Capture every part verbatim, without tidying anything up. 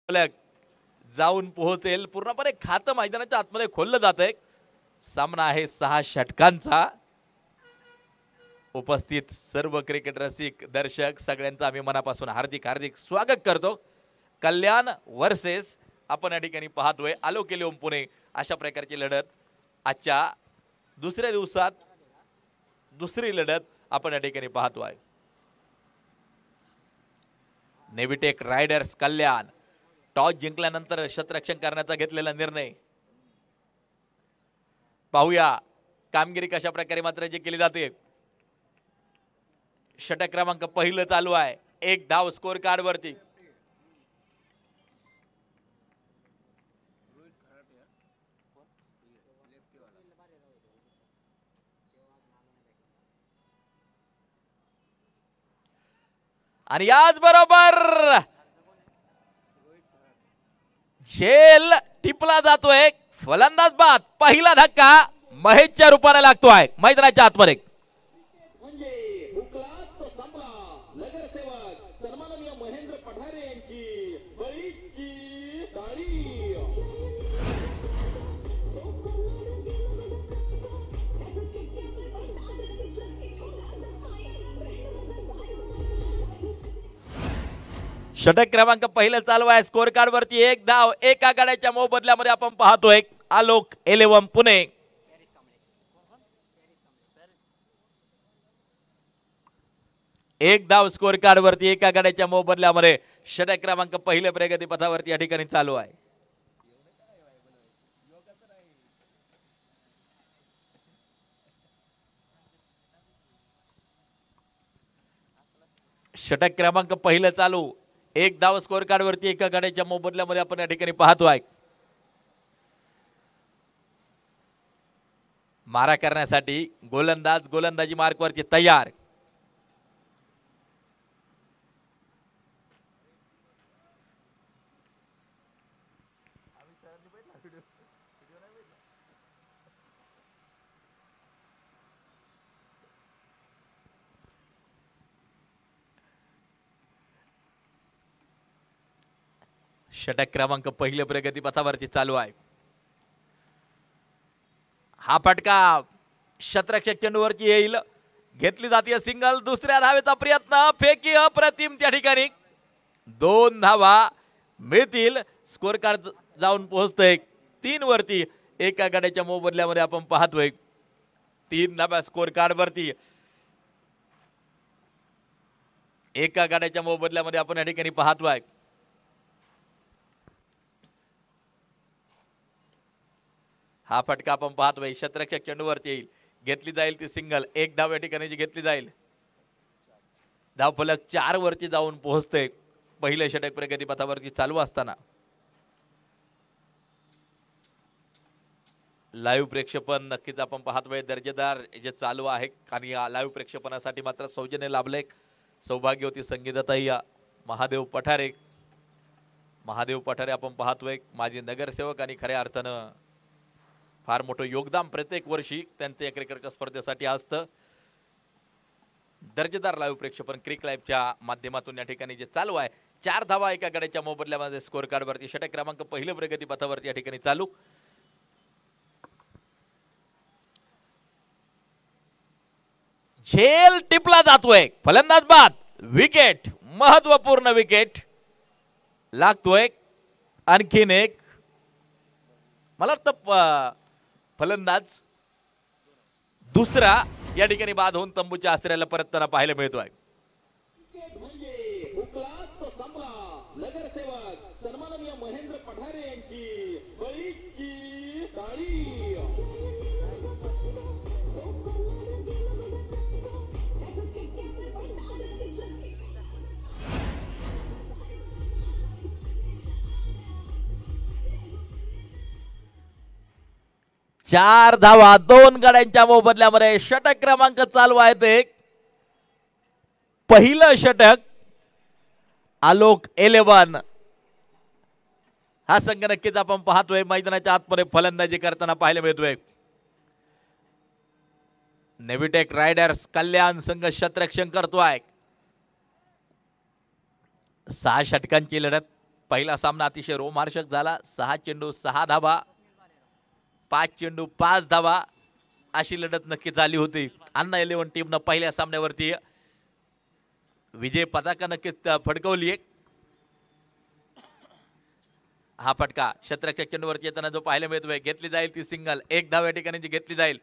फलक जाऊन पोहोचेल. पूर्णपणे खातं मैदानाच्या आतमध्ये खोललं जातंय. सामना आहे सहा षटकांचा. उपस्थित सर्व क्रिकेट रसिक दर्शक सगळ्यांचं आम्ही मनापासून हार्दिक हार्दिक स्वागत करतो. कल्याण वर्सेस आपण या ठिकाणी पाहतोय आलोकेलियम पुणे अशा प्रकारची लढत आजच्या दुसऱ्या दिवसात दुसरी लढत आपण या ठिकाणी पाहतोय. नेव्हिटेक रायडर्स कल्याण टॉस जिंकल्यानंतर शतरक्षण करण्याचा घेतलेला निर्णय. पाहूया कामगिरी कशा प्रकारे मात्र जी केली जाते. षटक क्रमांक पहिलं चालू आहे. एक धाव स्कोर कार्ड वरती. आणि याच बरोबर झेल टिपला जातोय. फलंदाज बाद. पहिला धक्का महेशच्या रूपाने लागतोय मैदानाच्या आतमध्ये. षटक क्रमांक पहिलं चालू आहे. स्कोर कार्ड वरती एक धाव एका गाड्याच्या मोबदल्यामध्ये आपण पाहतोय आलोक इलेव्हन पुणे. एक धाव स्कोर कार्ड वरती एका गाड्याच्या मोबदल्यामध्ये षटक क्रमांक पहिल्या प्रगती पथावरती या ठिकाणी चालू आहे. षटक क्रमांक पहिलं चालू. एक धाव स्कोर कार्ड वरती एका गाड्याच्या मोबदल्यामध्ये आपण या ठिकाणी पाहतोय. मारा करण्यासाठी गोलंदाज गोलंदाजी मार्क वरती तयार. षटक क्रमांक पहिल्या प्रगती पथावरती चालू आहे. हा फटका शतरक्षक चेंडूवरती येईल. घेतली जाते सिंगल. दुसऱ्या धावेचा प्रयत्न. फेकी अप्रतिम. त्या ठिकाणी दोन धावा मिळतील. स्कोर कार्ड जाऊन पोहोचतोय तीन वरती एका गाड्याच्या मोबदल्यामध्ये आपण पाहतोय. तीन धावा स्कोर कार्ड वरती एका गाड्याच्या मोबदल्यामध्ये आपण या ठिकाणी पाहतोय. हा फटका आपण पाहतोय शतरक्षक चेंडूवरती येईल. घेतली जाईल ती सिंगल. एक धाव या ठिकाणी जी घेतली जाईल. धाव फलक चार वरती जाऊन पोहोचते. पहिले षटक प्रगती पथावरती चालू असताना लाईव्ह प्रेक्षेपण नक्कीच आपण पाहतोय दर्जेदार जे चालू आहे. आणि या लाईव्ह प्रेक्षेपणासाठी मात्र सौजन्य लाभले सौभाग्यवती संगीताताई महादेव पठारे. महादेव पठारे आपण पाहतोय माजी नगरसेवक आणि खऱ्या अर्थानं फार मोठं योगदान प्रत्येक वर्षी त्यांचे क्रिकेट स्पर्धेसाठी असतं. दर्जेदार लाईव्ह प्रेक्षेपण क्रिक लाईव्हच्या माध्यमातून या ठिकाणी जे चालू आहे. चार धावा एका गाड्याच्या मोबदल्यामध्ये स्कोर कार्ड वरती षटक क्रमांक पहिले प्रगती पथावरती या ठिकाणी चालू. झेल टिपला जातोय. फलंदाज बाद. विकेट. महत्वपूर्ण विकेट लागतोय. आणखीन एक मला वाटतं फलंदाज दुसरा या ठिकाणी बाद होऊन तंबूच्या आश्रयाला परतताना पाहायला मिळतोय. चार धावा दोन गाड्यांच्या मोबदल्यामध्ये षटक क्रमांक चालू आहे. ते पहिलं षटक आलोक इलेव्हन हा संघ नक्कीच आपण पाहतोय मैदानाच्या आतमध्ये फलंदाजी करताना पाहायला मिळतोय. नेव्हिटेक रायडर्स कल्याण संघ शतरक्षण करतोय. सहा षटकांची लढत पहिला सामना अतिशय रोमांचक झाला. सहा चेंडू सहा धावा, पाच चेंडू पाच धावा अशी लढत नक्की झाली होती. अन्ना इलेव्हन टीमनं पहिल्या सामन्यावरती विजय पताका नक्कीच फडकवली आहे. हा फटका शतरक्षक चेंडूवरती येताना जो पाहायला मिळतोय, घेतली जाईल ती सिंगल. एक धाव या ठिकाणी जी घेतली जाईल.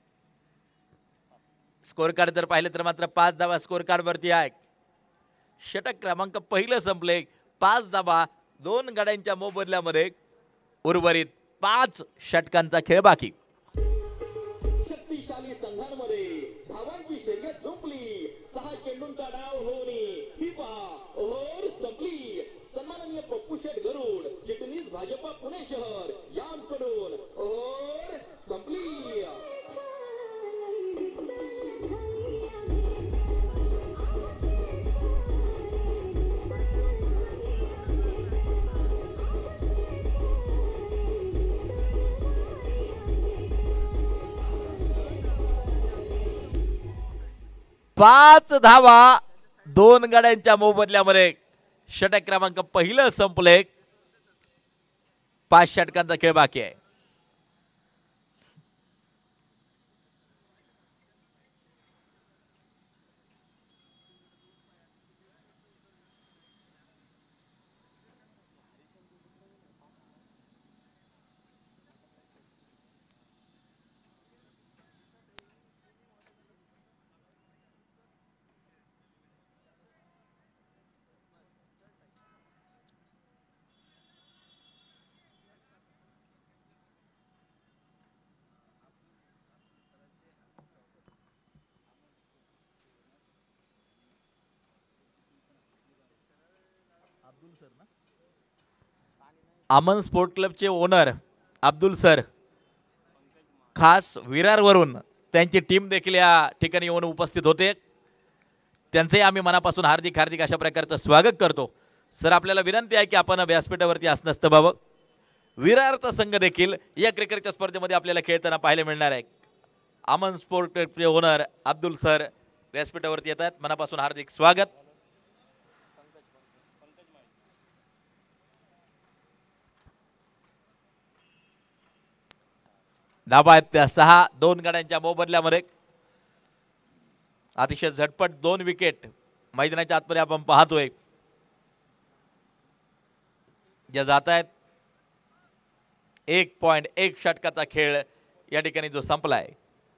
स्कोर कार्ड जर पाहिलं तर मात्र पाच धावा स्कोर कार्ड वरती आहे. षटक क्रमांक पहिलं संपले. पाच धावा दोन गाड्यांच्या मोबदल्यामध्ये उर्वरित पाच षटकांचा खेळ बाकी. शक्तिशाली संघांमध्ये धावांची शर्यत झोपली. सहा चेंडूंचा डाव होऊन ही पहा ओव्हर संपली. सन्माननीय पप्पू शेठ गरुड, चिटणीस भाजपा पुणे शहर यांकडून ओव्हर संपली. पाच धावा दोन गाड्यांच्या मोबदल्यामध्ये षटक क्रमांक पहिलं संपले. पाच षटकांचा खेळ बाकी आहे. अमन स्पोर्ट क्लबचे ओनर अब्दुल सर खास विरारवरून त्यांची टीम देखील या ठिकाणी येऊन उपस्थित होते. त्यांचे आम्ही मनापासून हार्दिक हार्दिक अशा प्रकारचं स्वागत करतो. सर, आपल्याला विनंती आहे की आपण व्यासपीठावरती असणं असतं बाबा. विरारचा संघ देखील या क्रिकेटच्या स्पर्धेमध्ये आपल्याला खेळताना पाहायला मिळणार आहे. अमन स्पोर्ट क्लबचे ओनर अब्दुल सर व्यासपीठावरती येत आहेत. मनापासून हार्दिक स्वागत. धाबा आहेत त्या सहा दोन गाड्यांच्या मोबदल्यामध्ये. अतिशय झटपट दोन विकेट मैदानाच्या आतमध्ये आपण पाहतोय ज्या जात आहेत. एक पॉइंट एक षटकाचा खेळ या ठिकाणी जो संपलाय.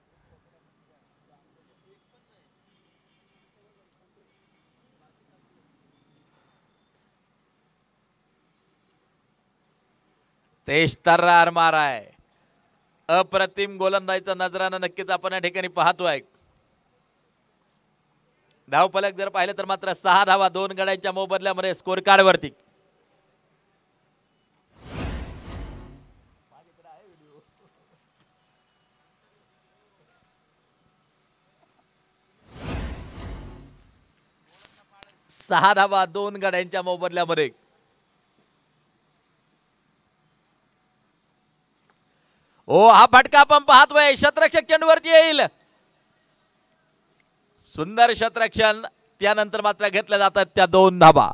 तेज तर्रार मारा आहे. अप्रतिम गोलंदाजीचा नजरानं नक्कीच आपण या ठिकाणी पाहतोय. धावफलक जर पाहिलं तर मात्र सहा धावा दोन गड्यांच्या मोबदल्यामध्ये स्कोर कार्ड वरती. सहा धावा दोन गड्यांच्या मोबदल्यामध्ये. ओ हा फटका आपण पाहतोय शतरक्षक चेंडूवरती येईल. सुंदर शतरक्षण. त्यानंतर मात्र घेतल्या जातात त्या दोन धाबा.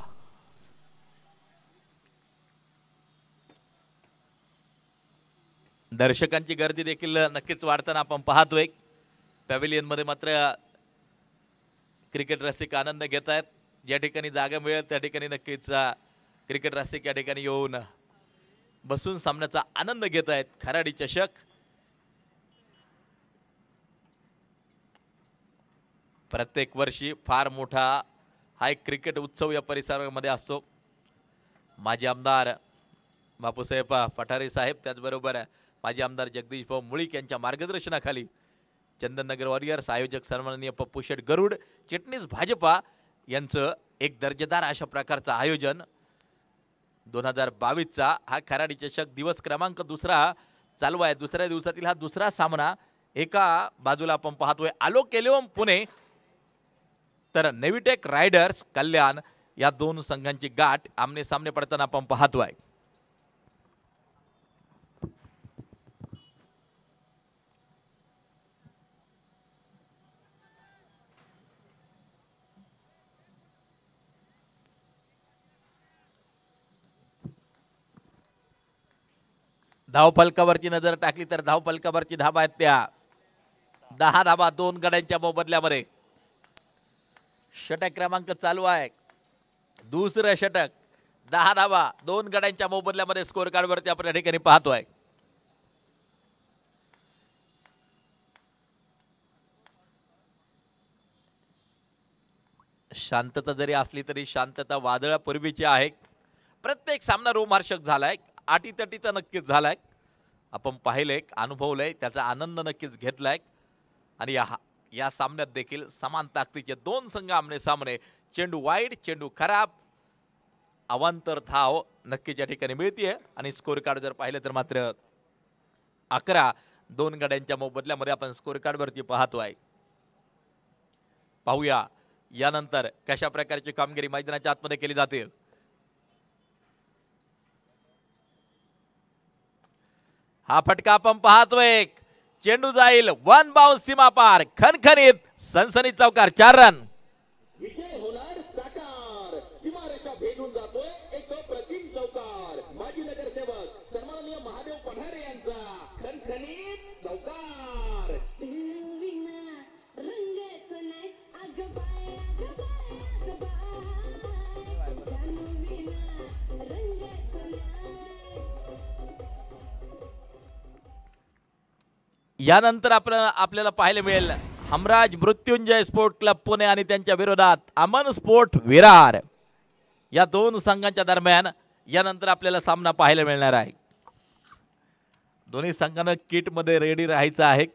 दर्शकांची गर्दी देखील नक्कीच वाढताना आपण पाहतोय. पॅव्हिलियन मध्ये मात्र क्रिकेट रसिक आनंद घेत आहेत. ज्या ठिकाणी जागा मिळेल त्या ठिकाणी नक्कीच क्रिकेट रसिक या ठिकाणी येऊन बसून सामन्याचा आनंद घेत आहेत. खराडी चषक प्रत्येक वर्षी फार मोठा हा एक क्रिकेट उत्सव या परिसरामध्ये असतो. माजी आमदार बापूसाहेब पठारे साहेब, त्याचबरोबर माजी आमदार जगदीश भाऊ मुळीक यांच्या मार्गदर्शनाखाली चंदननगर वॉरियर्स, आयोजक सन्माननीय पप्पू शेठ गरुड, चिटणीस भाजपा यांचं एक दर्जेदार अशा प्रकारचं आयोजन दोन हजार बावीसचा हा खराडी चषक दिवस क्रमांक दुसरा चालू आहे. दुसऱ्या दिवसातील हा दुसरा सामना. एका बाजूला आपण पाहतोय आलोक एलेव्हन पुणे तर नेव्हिटेक रायडर्स कल्याण या दोन संघांची गाठ आमने सामने पडताना आपण पाहतोय. धाव फलकावरची नजर टाकली तर धाव फलकावरची धाबा आहेत त्या दहा धाबा दोन गड्यांच्या मोबदल्यामध्ये. षटक क्रमांक चालू आहे. दुसरं षटक दहा धाबा दोन गड्यांच्या मोबदल्यामध्ये स्कोर कार्ड वरती आपण या ठिकाणी पाहतोय. शांतता जरी असली तरी शांतता वादळापूर्वीची आहे. प्रत्येक सामना रोमहर्षक झालाय, अटीतटीचा नक्कीच झालाय. आपण पाहिलंय, अनुभवलंय, त्याचा आनंद नक्कीच घेतलाय. आणि या या सामन्यात देखील समान ताकदीचे दोन संघ आमने सामने. चेंडू वाईड, चेंडू खराब, अवांतर धाव नक्कीच या ठिकाणी मिळतीये. आणि स्कोर कार्ड जर पाहिलं तर मात्र अकरा दोन गड्यांच्या मोबदल्यामध्ये आपण स्कोर कार्ड वरती पाहतोय. पाहूया यानंतर कशा प्रकारची कामगिरी मैदानाच्या आतमध्ये केली जाते. हा फटका आपण पाहतोय, चेंडू जाईल वन बाउन्स सीमा पार, खणखणीत सनसनी चौकार, चार रन. विजय होणार साकार, सीमारेषा भेटून जातोय एक प्रतिम चौकार. माजी नगरसेवक सन्माननीय महादेव पठारे यांचा खणखणीत चौकार. यानंतर आपण आपल्याला पाहायला मिळेल हमराज मृत्युंजय स्पोर्ट क्लब पुणे आणि त्यांच्या विरोधात अमन स्पोर्ट विरार या दोन संघांच्या दरम्यान यानंतर आपल्याला सामना पाहायला मिळणार आहे. दोन्ही संघांना किट मध्ये रेडी राहायचं आहे.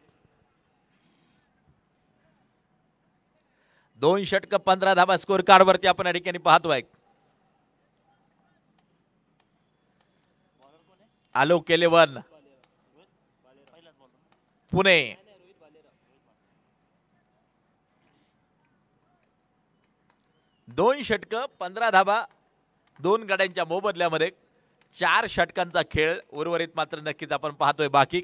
दोन षटक पंधरा धाबा स्कोर कार्ड वरती आपण या ठिकाणी पाहतोय. आलोक केलेवन पुणे, दोन षटक पंधरा धाबा दोन गड्यांच्या मोबदल्यामध्ये चार षटकांचा खेळ उर्वरित मात्र नक्कीच आपण पाहतोय बाकी.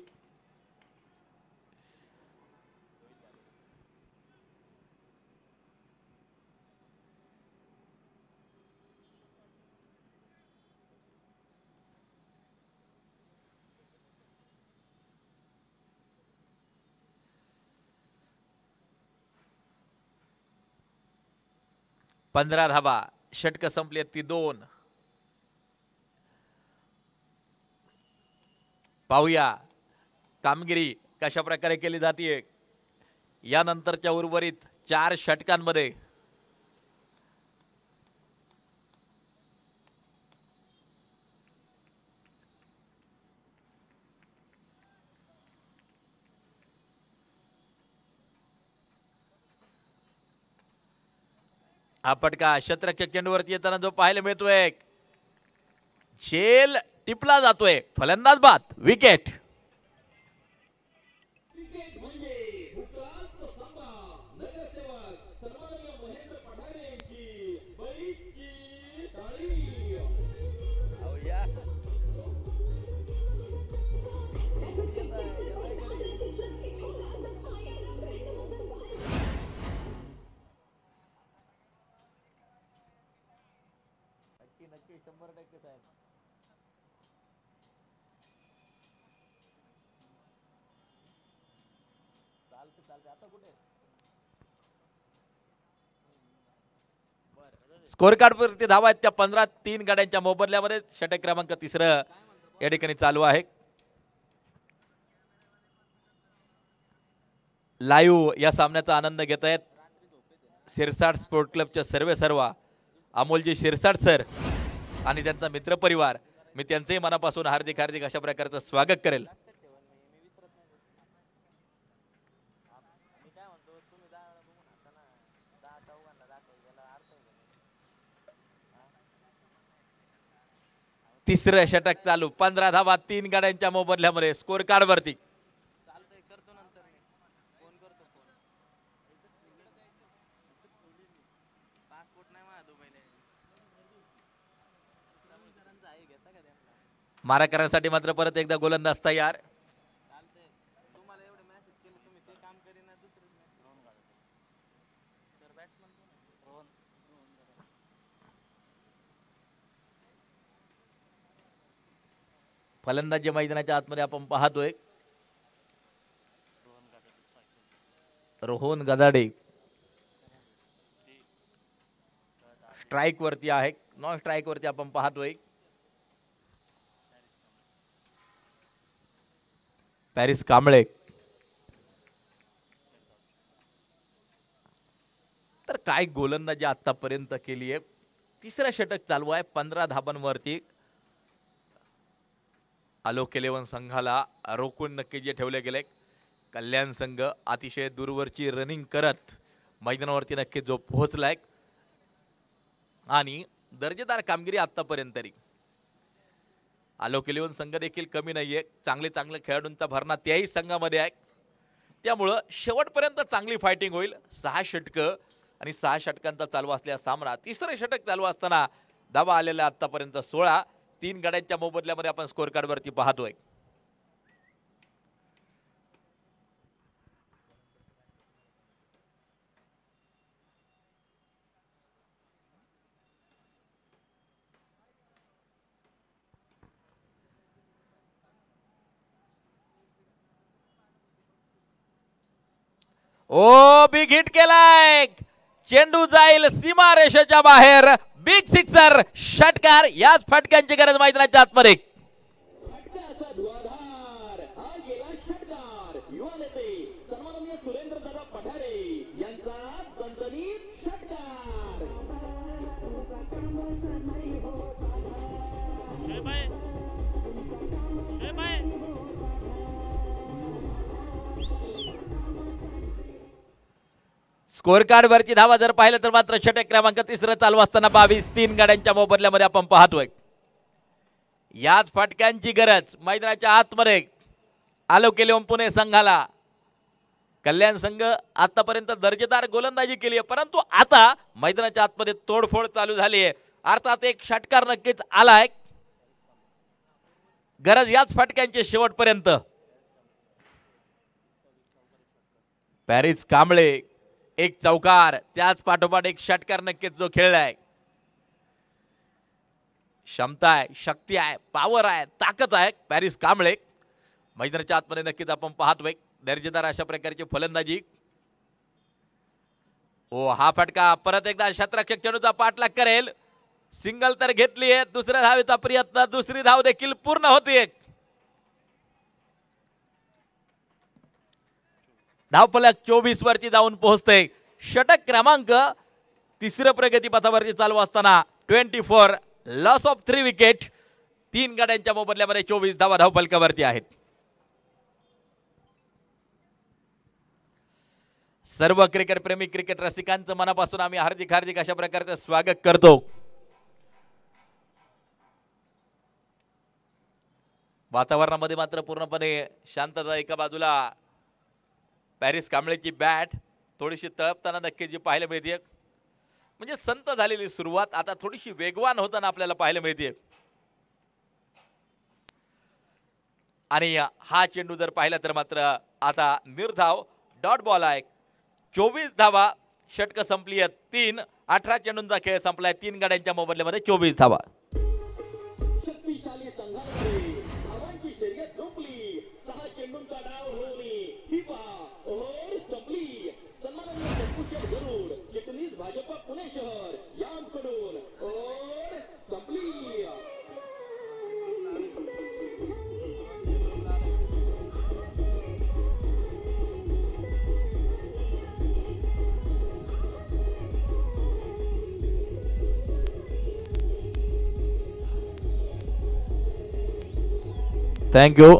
पंधरा धाबा षटक संपली ती दोन. पाहूया कामगिरी कशा प्रकारे केली जाते यानंतरच्या उर्वरित चार षटकांमध्ये. हा फटका शतरक्षक चेंडूवरती येताना जो पाहायला मिळतोय, झेल टिपला जातोय, फलंदाज बाद, विकेट. क्रिकेट म्हणजे भूतकाळात सांगा. नगरसेवक सन्माननीय महेंद्र पठारे यांची बैठची टाळी. नक्की शंभर टक्के साहेब. चालते चालते. आता कुठे स्कोर कार्ड वरती धावा आहेत त्या पंधरा तीन गाड्यांच्या मोबदल्यामध्ये. षटक क्रमांक तिसरं या ठिकाणी चालू आहे. लाईव्ह या सामन्याचा आनंद घेत आहेत शिरसाट स्पोर्ट क्लबचे सर्व सर्व अमोलजी शिरसाट सर आणि त्यांचा मित्रपरिवार. मी त्यांचेही मनापासून हार्दिक हार्दिक अशा प्रकारचं स्वागत करेल. तिसरं षटक चालू, पंधरा धावा तीन गाड्यांच्या मोबदल्यामध्ये स्कोर कार्ड वरती. मारा करण्यासाठी मात्र परत एकदा गोलंदाज तयार. फलंदाजी मैदानाच्या आतमध्ये आपण पाहतोय रोहन गदाडे स्ट्राइक वरती आहे, नॉन स्ट्राइक वरती आपण पाहतोय पॅरिस कांबळे. तर काय गोलंदाजी आतापर्यंत केली आहे. तिसरं षटक चालू आहे, पंधरा धाबांवरती आलोक इलेव्हन संघाला रोखून नक्की जे ठेवले गेले. कल्याण संघ अतिशय दूरवरची रनिंग करत मैदानावरती नक्की जो पोहोचलाय आणि दर्जेदार कामगिरी आतापर्यंत तरी. आलोक इलेव्हन संघ देखील कमी नाहीये, चांगले चांगले खेळाडूंचा भरणा त्याही संघामध्ये आहे. त्यामुळं शेवटपर्यंत चांगली फायटिंग होईल. सहा षटकं आणि सहा षटकांचा चालू असलेला सामना, तिसरे षटक चालू असताना धावा आलेला आतापर्यंत सोळा. तीन गाड्यांच्या मोबदल्यामध्ये आपण स्कोर कार्ड वरती पाहतोय. ओ बिग हिट केलाय, चेंडू जाईल सीमा रेषेच्या बाहेर. बिग सिक्सर, षटकार. याच फटक्यांची गरज मैदानाच्या आतमध्ये. फटक्याचा धुवाधार हा गेला षटकार. युवा नेते सन्माननीय सुरेंद्रदादा पठारे यांचा दणदणीत षटकार. स्कोर कार्ड वरती धावा जर पाहिलं तर मात्र षटक क्रमांक तिसरं चालू असताना बावीस. तीन गाड्यांच्या मोबदल्यामध्ये आपण पाहतोय. याच फटक्यांची गरज मैदानाच्या आतमध्ये आलोक इलेव्हन पुणे संघाला. कल्याण संघ आतापर्यंत दर्जेदार गोलंदाजी केली आहे, परंतु आता मैदानाच्या आतमध्ये तोडफोड चालू झाली आहे. अर्थात एक षटकार नक्कीच आलाय. गरज याच फटक्यांची शेवटपर्यंत. पॅरिस कांबळे एक चौकार, त्याच पाठोपाठ एक षटकार नक्कीच जो खेळलाय. क्षमता आहे, शक्ती आहे, पॉवर आहे, ताकद आहे पॅरिस कांबळे. मैदानाच्या आतमध्ये नक्कीच आपण पाहतोय दर्जेदार अशा प्रकारची फलंदाजी. ओ हा फटका परत एकदा शतरक्षक चेंडूचा पाठलाग करेल. सिंगल तर घेतली आहे, दुसऱ्या धावेचा प्रयत्न, दुसरी धाव देखील पूर्ण होती. धावफलक चोवीस वरती जाऊन पोहोचते. षटक क्रमांक तिसरं प्रगती पथावरती चालू असताना twenty four, loss of three wicket. तीन गाड्यांच्या मोबदल्यामध्ये चोवीस धावा धावफलकावरती आहेत. सर्व क्रिकेट प्रेमी क्रिकेट रसिकांचं मनापासून आम्ही हार्दिक हार्दिक अशा प्रकारचे स्वागत करतो. वातावरणामध्ये मात्र पूर्णपणे शांतता. एका बाजूला पॅरिस कांबळेची बॅट थोडीशी तळपताना नक्की जी पाहायला मिळते, म्हणजे संत झालेली सुरुवात आता थोडीशी वेगवान होताना आपल्याला पाहायला मिळते. आणि हा चेंडू जर पाहिला तर मात्र आता निर्धाव डॉट बॉल आहे. चोवीस धावा, षटक संपली आहेत तीन. अठरा चेंडूंचा खेळ संपलाय. तीन गाड्यांच्या मोबदल्यामध्ये चोवीस धावा. शक्तिशाली संघामध्ये धावांची शर्यत झोपली. सहा चेंडूंचा डाव होऊन फिफा ओव्हर संपली. सन्माननीय पप्पूशेठ गरुड, चिटणीस भाजपा पुणे शहर यांकडून ओव्हर संपली. थँक्यू.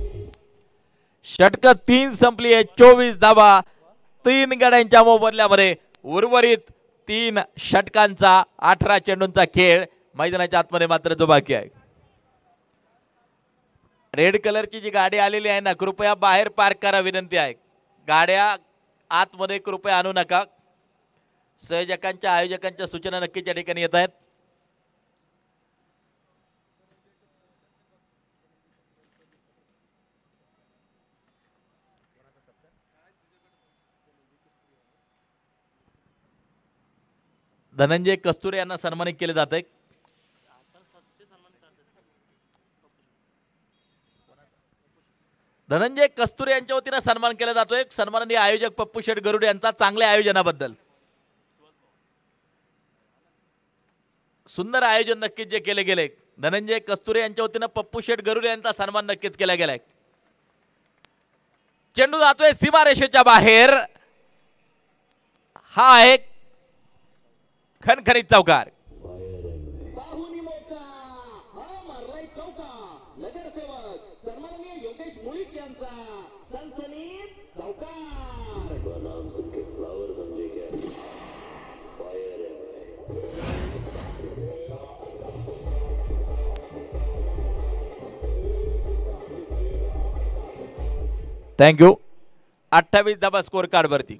षटक तीन संपली आहे. चोवीस धावा तीन गाड्यांच्या मोबदल्यामध्ये. उर्वरित तीन षटकांचा अठरा चेंडूंचा खेळ मैदानाच्या आतमध्ये मात्र जो बाकी आहे. रेड कलरची जी गाडी आलेली आहे ना, कृपया बाहेर पार्क करा विनंती आहे. गाड्या आतमध्ये कृपया आणू नका. संयोजकांच्या आयोजकांच्या सूचना नक्कीच या ठिकाणी येत आहेत. धनंजय कस्तुरे यांना सन्मानित केले जाते. धनंजय कस्तुरे यांच्या वतीनं सन्मान केला जातोय सन्माननीय आयोजक पप्पू शेठ गरुड यांचा चांगल्या आयोजनाबद्दल. सुंदर आयोजन नक्कीच जे केले गेले. धनंजय कस्तुरे यांच्या वतीनं पप्पू शेठ गरुड यांचा सन्मान नक्कीच केला गेलाय. चेंडू जातोय सीमारेषेच्या बाहेर. हा आहे खणखणीत चौकार. थँक्यू. अठ्ठावीस धाबा स्कोर कार्ड वरती.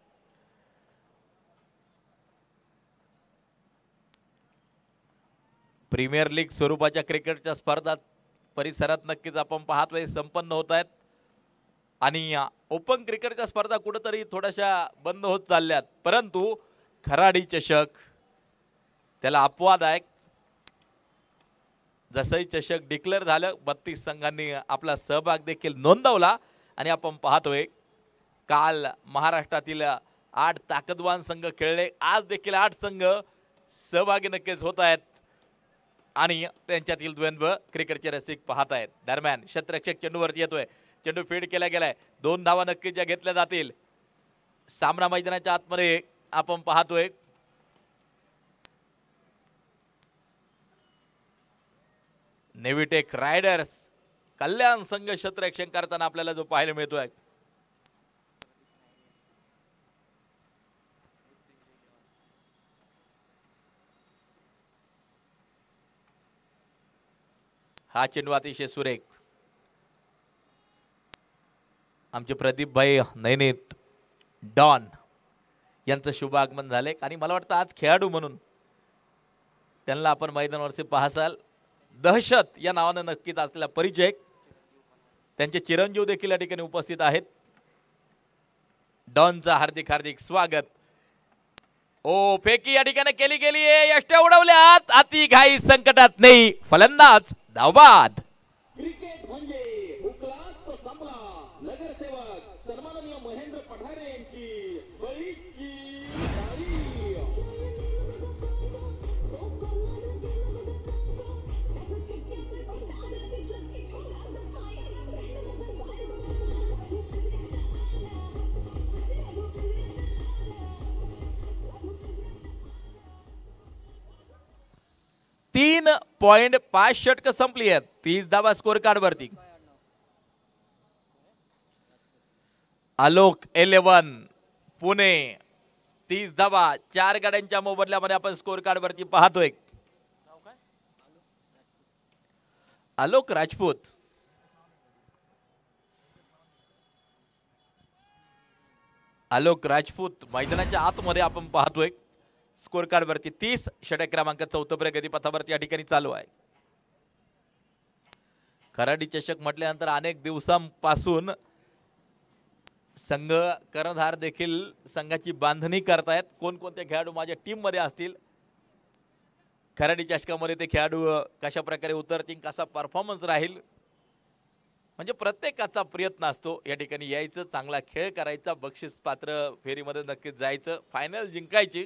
प्रीमियर लीग स्वरूपाच्या क्रिकेटच्या स्पर्धा परिसरात नक्कीच आपण पाहतोय संपन्न होत आहेत आणि ओपन क्रिकेटच्या स्पर्धा कुठेतरी थोड्याशा बंद होत चालल्यात. परंतु खराडी चषक त्याला अपवाद आहे. जसंही चषक डिक्लेअर झालं बत्तीस संघांनी आपला सहभाग देखील नोंदवला आणि आपण पाहतोय काल महाराष्ट्रातील आठ ताकदवान संघ खेळले. आज देखील आठ संघ सहभागी नक्कीच होत आहेत आणि त्यांच्यातील द्वंद्व क्रिकेटचे रसिक पाहत आहेत. दरम्यान क्षेत्ररक्षक चेंडूवरती येतोय. चेंडू फीड केला गेलाय. दोन धावा नक्कीच ज्या घेतल्या जातील. सामना मैदानाच्या आतमध्ये आपण पाहतोय नेव्हिटेक रायडर्स कल्याण संघ क्षेत्ररक्षण करताना आपल्याला जो पाहायला मिळतोय. हा चेंडू अतिशय सुरेख. आमचे प्रदीप भाई नैनित डॉन यांचं शुभ आगमन झाले आणि मला वाटतं आज खेळाडू म्हणून त्यांना आपण मैदानावरचे पाहसाल. दहशत या नावानं नक्कीच असलेला परिचय. त्यांचे चिरंजीव देखील या ठिकाणी उपस्थित आहेत. डॉनचा हार्दिक हार्दिक स्वागत. ओ फेकी या ठिकाणी केली गेली आहे. यष्ट्या उडवल्यात. अति घाई संकटात नाही. फलंदाज धावबाद. क्रिकेट म्हणजे हुकलात संपला. नगरसेवक सन्माननीय महेंद्र पठारे यांची बळीची तारी. तीन पॉइंट पाच षटक संपली आहेत. तीस धावा स्कोर कार्ड वरती. आलोक इलेव्हन पुणे तीस धावा चार गाड्यांच्या मोबदल्यामध्ये आपण स्कोर कार्ड वरती पाहतोय. आलोक राजपूत. आलोक राजपूत मैदानाच्या आतमध्ये आपण पाहतोय स्कोर कार्ड वरती. तीस षटक क्रमांक चौथं प्रगती पथावरती या ठिकाणी चालू आहे. खराडी चषक म्हटल्यानंतर अनेक दिवसांपासून संघ कर्णधार देखील संघाची बांधणी करतायत. कोणकोणते खेळाडू माझ्या टीम मध्ये असतील. खराडी चषकामध्ये ते खेळाडू कशा प्रकारे उतरतील, कसा परफॉर्मन्स राहील, म्हणजे प्रत्येकाचा प्रयत्न असतो या ठिकाणी यायचं, चांगला खेळ करायचा, बक्षीस पात्र फेरीमध्ये नक्कीच जायचं, फायनल जिंकायची.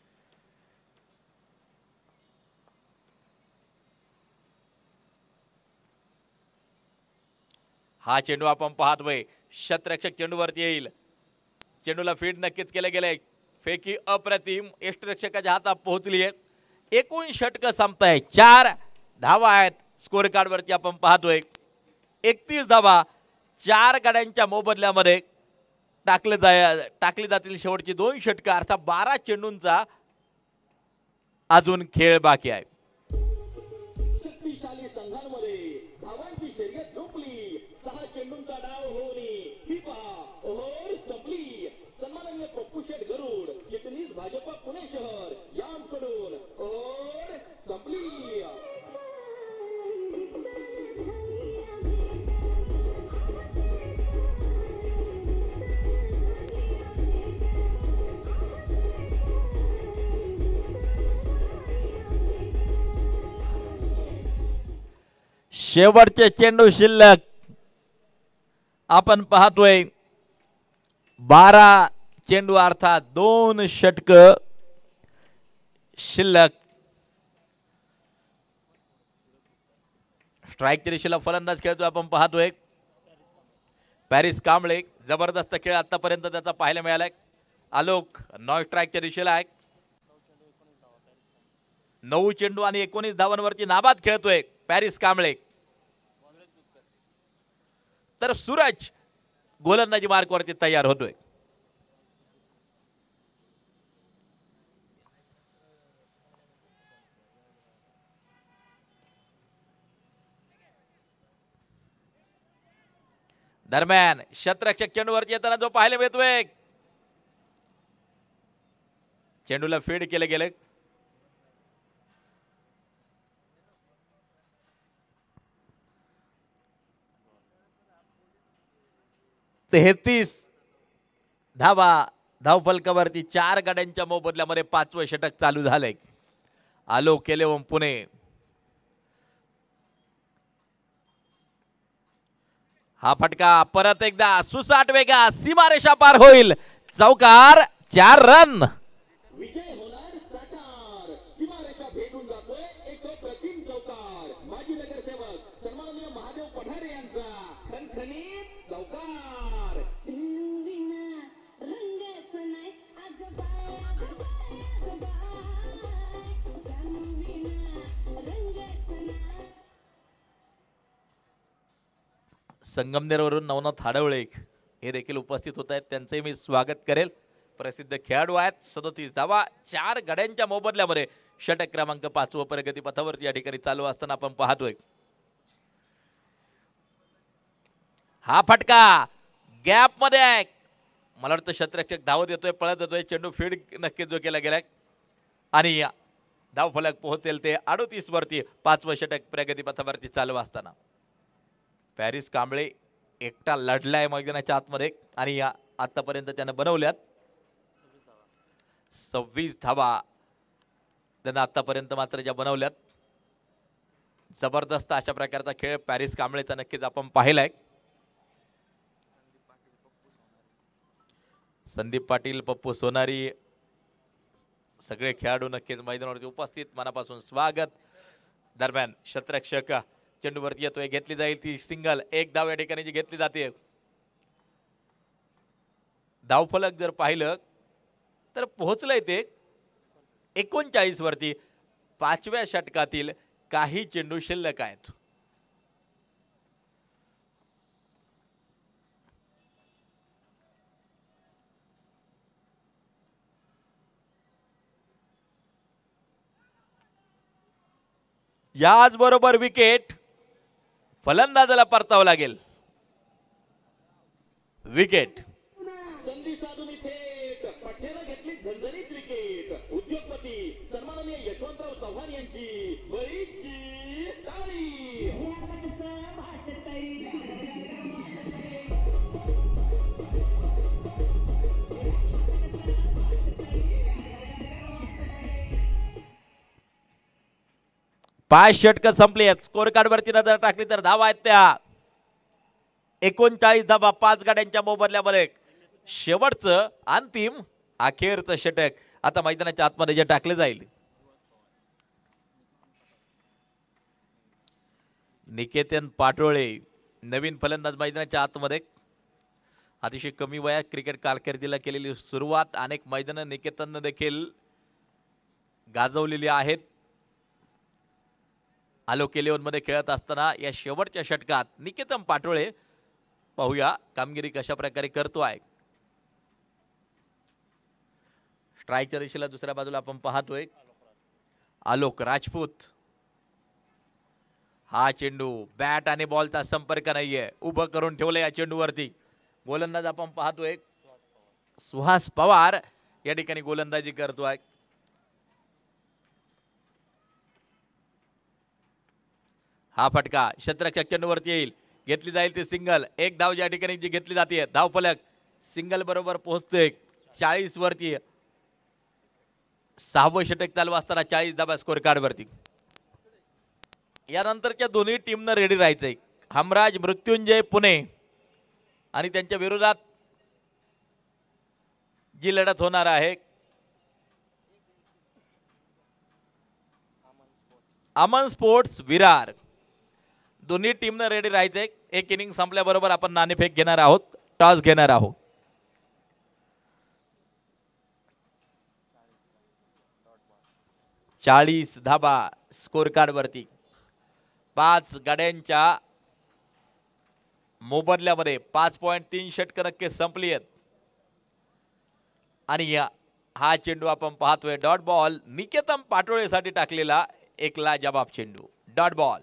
हा चेंडू आपण पाहतोय क्षेत्ररक्षक चेंडूवरती येईल. चेंडूला फीड नक्कीच केले गेले. फेकी अप्रतिम यष्टरक्षकाच्या हातात पोहोचली आहे. एकूण षटक संपताय. चार धावा आहेत स्कोर कार्ड वरती आपण पाहतोय. एकतीस धावा चार गाड्यांच्या मोबदल्यामध्ये टाकले जाय टाकली जातील शेवटची दोन षटक. अर्थात बारा चेंडूंचा अजून खेळ बाकी आहे. शक्तिशाली संघांमध्ये धावांची शर्यत झोपली. सहा चेंडूंचा डाव होऊन फिफा ओव्हर संपली. सन्माननीय पप्पू शेठ गरुड चिटणीस भाजपा पुणे शहर यांकडून ओव्हर संपली. शेवटचे चेंडू शिल्लक. आपण पाहतोय बारा चेंडू अर्थात दोन षटक शिल्लक. स्ट्राईकच्या दिशेला फलंदाज खेळतोय आपण पाहतोय पॅरिस कांबळे. जबरदस्त खेळ आतापर्यंत त्याचा पाहायला मिळालाय. आलोक नॉन स्ट्राईकच्या दिशेला आहे. नऊ चेंडू आणि एकोणीस धावांवरती नाबाद खेळतोय पॅरिस कांबळे. तर सूरज गोलंदाजी मार्कवरती तयार होतोय. दरम्यान शतरक्षक चेंडूवरती येताना जो पाहायला मिळतोय चेंडूला फीड केले गेले. तेहतीस धावा धावफलकावरती चार गाड्यांच्या मोबदल्यामध्ये पाचवं षटक चालू झालंय. आलोक केलेवम पुणे. हा फटका परत एकदा सुसाट वेगा सीमारेषा पार होईल. चौकार चार रन. विजय होणार साकार. सीमारेषा भेटून जातोय एक प्रतिम चौकार. माजी नगरसेवक सन्माननीय महादेव पठारे यांचा खणखणीत चौकार. संगमनेरवरून नवनाथ हाडवळे हे देखील उपस्थित होत आहेत. त्यांचंही मी स्वागत करेल. प्रसिद्ध खेळाडू आहेत. सदोतीस धावा चार गड्यांच्या मोबदल्यामध्ये षटक क्रमांक पाचवं प्रगती पथावरती या ठिकाणी चालू असताना आपण पाहतोय हा फटका गॅप मध्ये आहे. मला वाटतं शतरक्षक धावत येतोय पळत येतोय. चेंडू फीड नक्कीच जो केला गेलाय आणि धाव फलक पोहोचेल ते अडोतीस वरती पाचवं षटक प्रगती पथावरती चालू असताना पॅरिस कांबळे एकटा लढलाय मैदानाच्या आतमध्ये आणि या आतापर्यंत त्यानं बनवल्यात सव्वीस धावा. त्यानं आतापर्यंत मात्र ज्या बनवल्यात जबरदस्त अशा प्रकारचा खेळ पॅरिस कांबळेचा नक्कीच आपण पाहिलाय. संदीप पाटील पप्पू सोनारी सगळे खेळाडू नक्कीच मैदानावरती उपस्थित. मनापासून स्वागत. दरम्यान शतरक्षक चेंडूवरती येतोय. घेतली जाईल ती सिंगल. एक धाव या ठिकाणी जी घेतली जाते. धावफलक जर पाहिलं तर पोहोचलंय ते एकोणचाळीस वरती. पाचव्या षटकातील काही चेंडू शिल्लक आहेत. याच बरोबर विकेट फलंदाजाला परतावं लागेल. विकेट संधी साधून थेट पठ्ठ्यानं घेतली झणझणीत विकेट. उद्योगपती सन्माननीय यशवंतराव चव्हाण यांची बरीचशी ताळी. पाच षटक संपली आहेत. स्कोर कार्ड वरती नजर टाकली तर धावा आहेत त्या एकोणचाळीस धावा पाच गाड्यांच्या मोबदल्यामध्ये. शेवटचं अंतिम अखेरचं षटक आता मैदानाच्या आतमध्ये जे टाकले जाईल. निकेतन पाटोळे नवीन फलंदाज मैदानाच्या आतमध्ये. अतिशय कमी वयात क्रिकेट कारकिर्दीला केलेली सुरुवात अनेक मैदानं निकेतनने देखील गाजवलेली आहेत. आलोक इलेव्हन मध्ये खेळत असताना या शेवटच्या षटकात निकेतन पाटोळे पाहूया कामगिरी कशा प्रकारे करतो आहे. स्ट्राईकच्या दिशेला दुसऱ्या बाजूला आपण पाहतोय आलोक राजपूत. हा चेंडू बॅट आणि बॉलचा संपर्क नाहीये. उभं करून ठेवलं या चेंडूवरती. गोलंदाज आपण पाहतोय सुहास पवार या ठिकाणी गोलंदाजी करतोय. हा फटका शतरक्षक चेंडूवरती येईल. घेतली जाईल ती सिंगल. एक धाव या ठिकाणी जी घेतली जाते. धाव फलक सिंगल बरोबर पोहोचतोय चाळीस वरती. सहावं षटक चालू असताना चाळीस धावा स्कोर कार्ड वरती. यानंतरच्या दोन्ही टीमनं रेडी राहायचंय. हमराज मृत्युंजय पुणे आणि त्यांच्या विरोधात जी लढत होणार आहे अमन स्पोर्ट्स विरार, दोन्ही टीमनं रेडी राहायचंय. एक इनिंग संपल्याबरोबर आपण नाणेफेक घेणार आहोत, टॉस घेणार आहोत. चाळीस धाबा स्कोर कार्ड वरती. पाच गाड्यांच्या मोबदल्यामध्ये पाच पॉईंट तीन षटक नक्की संपली आहेत. आणि या हा चेंडू आपण पाहतोय डॉट बॉल, निकेतन पाटोळेसाठी टाकलेला एक लाजवाब चेंडू, डॉट बॉल.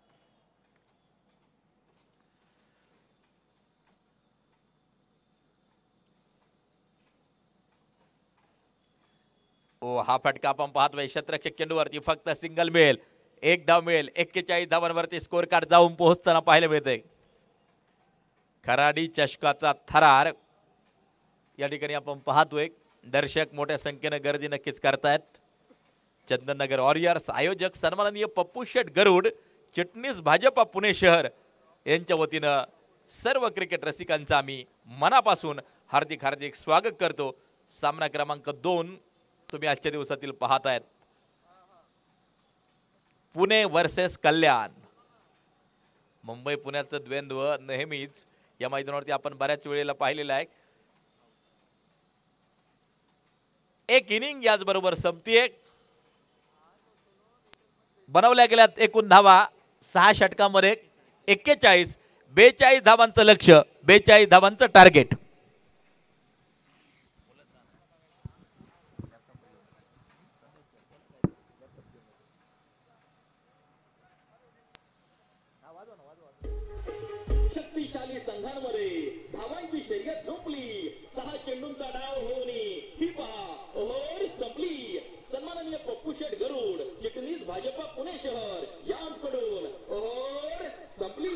ओ हा फटका आपण पाहतोय शतरक्षक चेंडूवरती फक्त सिंगल मिळेल, एक धाव मिळेल. एक्केचाळीस धावांवरती स्कोर कार्ड जाऊन पोहोचताना पाहायला मिळतंय. खराडी चषकाचा थरार या ठिकाणी आपण पाहतोय. दर्शक मोठ्या संख्येने गर्दी नक्कीच करतायत. चंदननगर वॉरियर्स आयोजक सन्माननीय पप्पू शेठ गरुड, चिटणीस भाजपा पुणे शहर यांच्या वतीनं सर्व क्रिकेट रसिकांचं आम्ही मनापासून हार्दिक हार्दिक स्वागत करतो. सामना क्रमांक दोन तुम्ही आजच्या दिवसातील पाहतायत. पुणे वर्सेस कल्याण. मुंबई पुण्याचं द्वंद्व नेहमीच या मैदानावरती आपण बऱ्याच वेळेला पाहिलेलं आहे. एक इनिंग याचबरोबर संपतीये. बनवल्या गेल्यात एकूण धावा सहा षटकांमध्ये एक्केचाळीस. बेचाळीस धावांचं लक्ष, बेचाळीस धावांचं टार्गेट. शक्तिशाली संघांमध्ये धावांची शर्यत झोपली. सहा चेंडूंचा डाव होऊन फिफा ओव्हर संपली. सन्माननीय पप्पू शेठ गरुड, चिटणीस भाजपा पुणे शहर यांकडून ओव्हर संपली.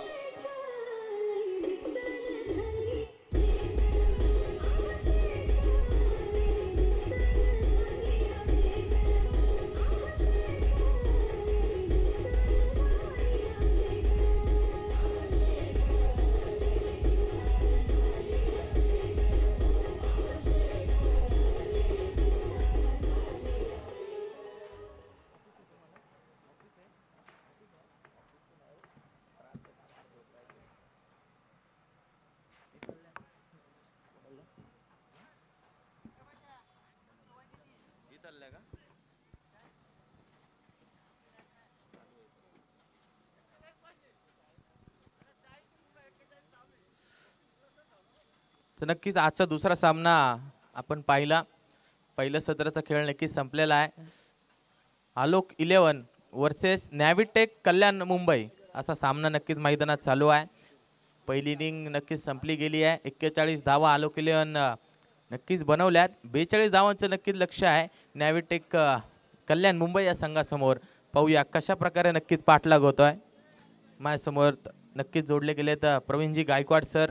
तर नक्कीच आजचा दुसरा सामना आपण पाहिला. पहिलं सत्राचा खेळ नक्कीच संपलेला आहे. Alok eleven versus Navitek Kalyan Mumbai असा सामना नक्कीच मैदानात चालू आहे. पहिली इनिंग नक्कीच संपली गेली आहे. एक्केचाळीस धावा आलोक इलेवन नक्कीच बनवल्यात. बेचाळीस धावांचं नक्कीच लक्ष आहे नॅव्हिटेक कल्याण मुंबई या संघासमोर. पाहूया कशा प्रकारे नक्कीच पाठलाग होतोय. माझ्यासमोर नक्कीच जोडले गेले तर प्रवीणजी गायकवाड सर.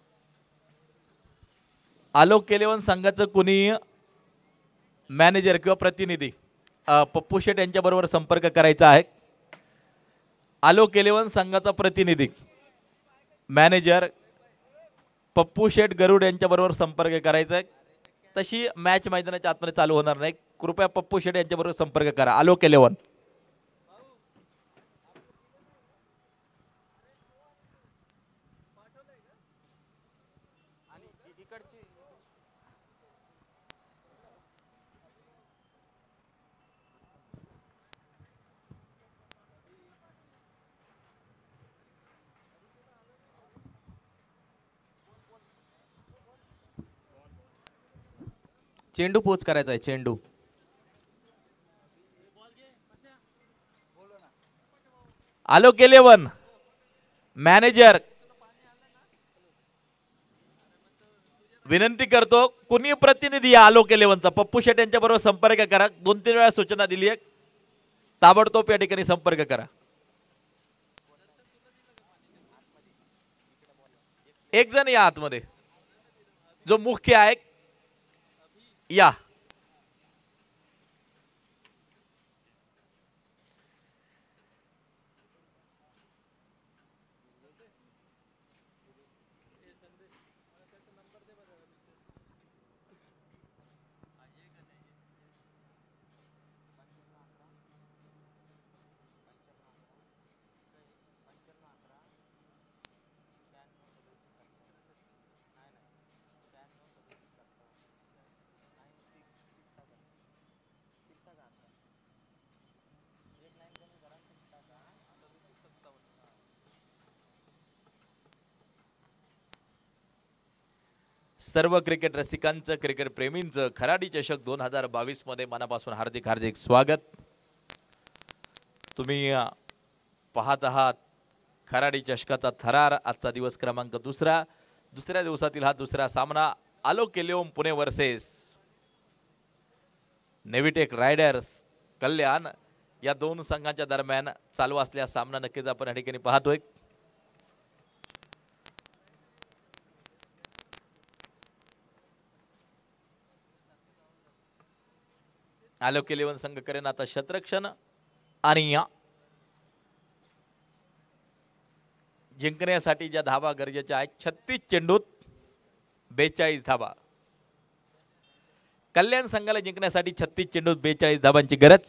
आलोक इलेवन संघाचं कुणी मॅनेजर किंवा प्रतिनिधी पप्पू शेठ यांच्याबरोबर संपर्क करायचा आहे. आलोक इलेवन संघाचा प्रतिनिधी मॅनेजर पप्पू शेठ गरुड यांच्याबरोबर संपर्क करायचा आहे. तशी मॅच मैदानाच्या आतमध्ये चालू होणार नाही. कृपया पप्पू शेठ यांच्याबरोबर संपर्क करा. आलोक इलेवन. चेंडू पोच करायचा आहे. चेंडू आलोक इलेवन मॅनेजर विनंती करतो, कुणी प्रतिनिधी या आलोक इलेवनचा पप्पू शेठ यांच्या बरोबर संपर्क करा. दोन तीन वेळा सूचना दिली आहे, ताबडतोब या ठिकाणी संपर्क करा. एक जण या आतमध्ये, जो मुख्य आहे या. सर्व क्रिकेट रसिकांचं, क्रिकेट प्रेमींचं खराडी चषक दोन हजार बावीस मध्ये मनापासून हार्दिक हार्दिक स्वागत. तुम्ही अ, पाहत आहात खराडी चषकाचा थरार. आजचा दिवस क्रमांक दुसरा. दुसऱ्या दिवसातील हा दुसरा सामना Alok eleven Pune versus Navitek riders Kalyan या दोन संघांच्या दरम्यान चालू असलेला सामना नक्कीच आपण या ठिकाणी पाहतोय. आलोक इलेवन संघ करेन आता शतरक्षण आणि या जिंकण्यासाठी ज्या धावा गरजेच्या आहेत छत्तीस चेंडूत बेचाळीस धावा. कल्याण संघाला जिंकण्यासाठी छत्तीस चेंडूत बेचाळीस धावांची गरज.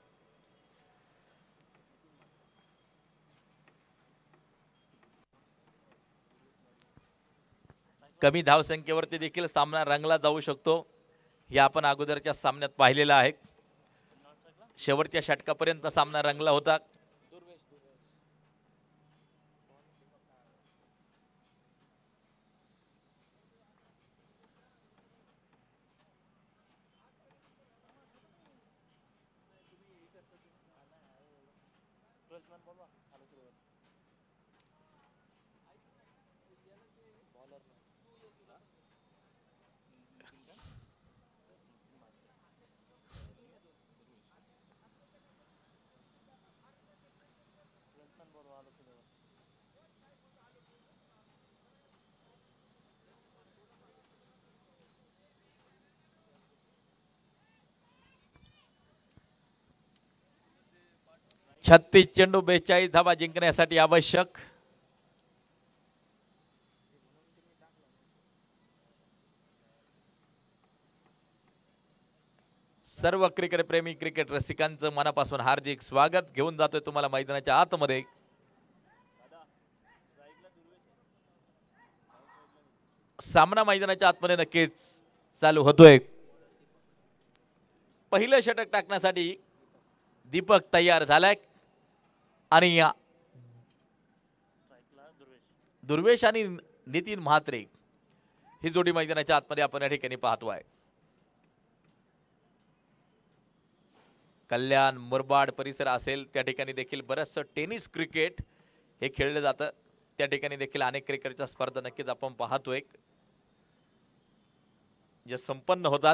कमी धावसंख्येवरती देखील सामना रंगला जाऊ शकतो हे आपण अगोदरच्या सामन्यात पाहिलेलं आहे. शेवटच्या षटकापर्यंत सामना रंगला होता. छत्तीस चेंडू बेचाळीस धावा जिंकण्यासाठी आवश्यक. सर्व क्रिकेट प्रेमी क्रिकेट रसिकांचं मनापासून हार्दिक स्वागत. घेऊन जातोय तुम्हाला मैदानाच्या आतमध्ये. सामना मैदानाच्या आतमध्ये नक्कीच चालू होतोय. पहिलं षटक टाकण्यासाठी दीपक तयार झालाय आणि या दुर्वेश आणि नितीन म्हात्रे ही जोडी मैदानाच्या आतमध्ये आपण या ठिकाणी पाहतोय. कल्याण मुरबाड परिसर असेल त्या ठिकाणी देखील बरंचसं टेनिस क्रिकेट हे खेळलं जातं. त्या ठिकाणी देखील अनेक क्रिकेटच्या स्पर्धा नक्कीच आपण पाहतोय जे संपन्न होतात.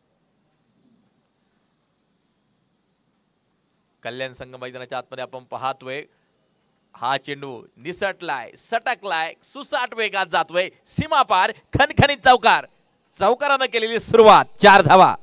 कल्याण संघ मैदानाच्या आतमध्ये आपण पाहतोय. हा चेंडू निसटलाय, सटकलाय, सुसाट वेगात जातोय सीमा पार. खणखणीत चौकार. चौकारानं केलेली सुरुवात. चार धावा.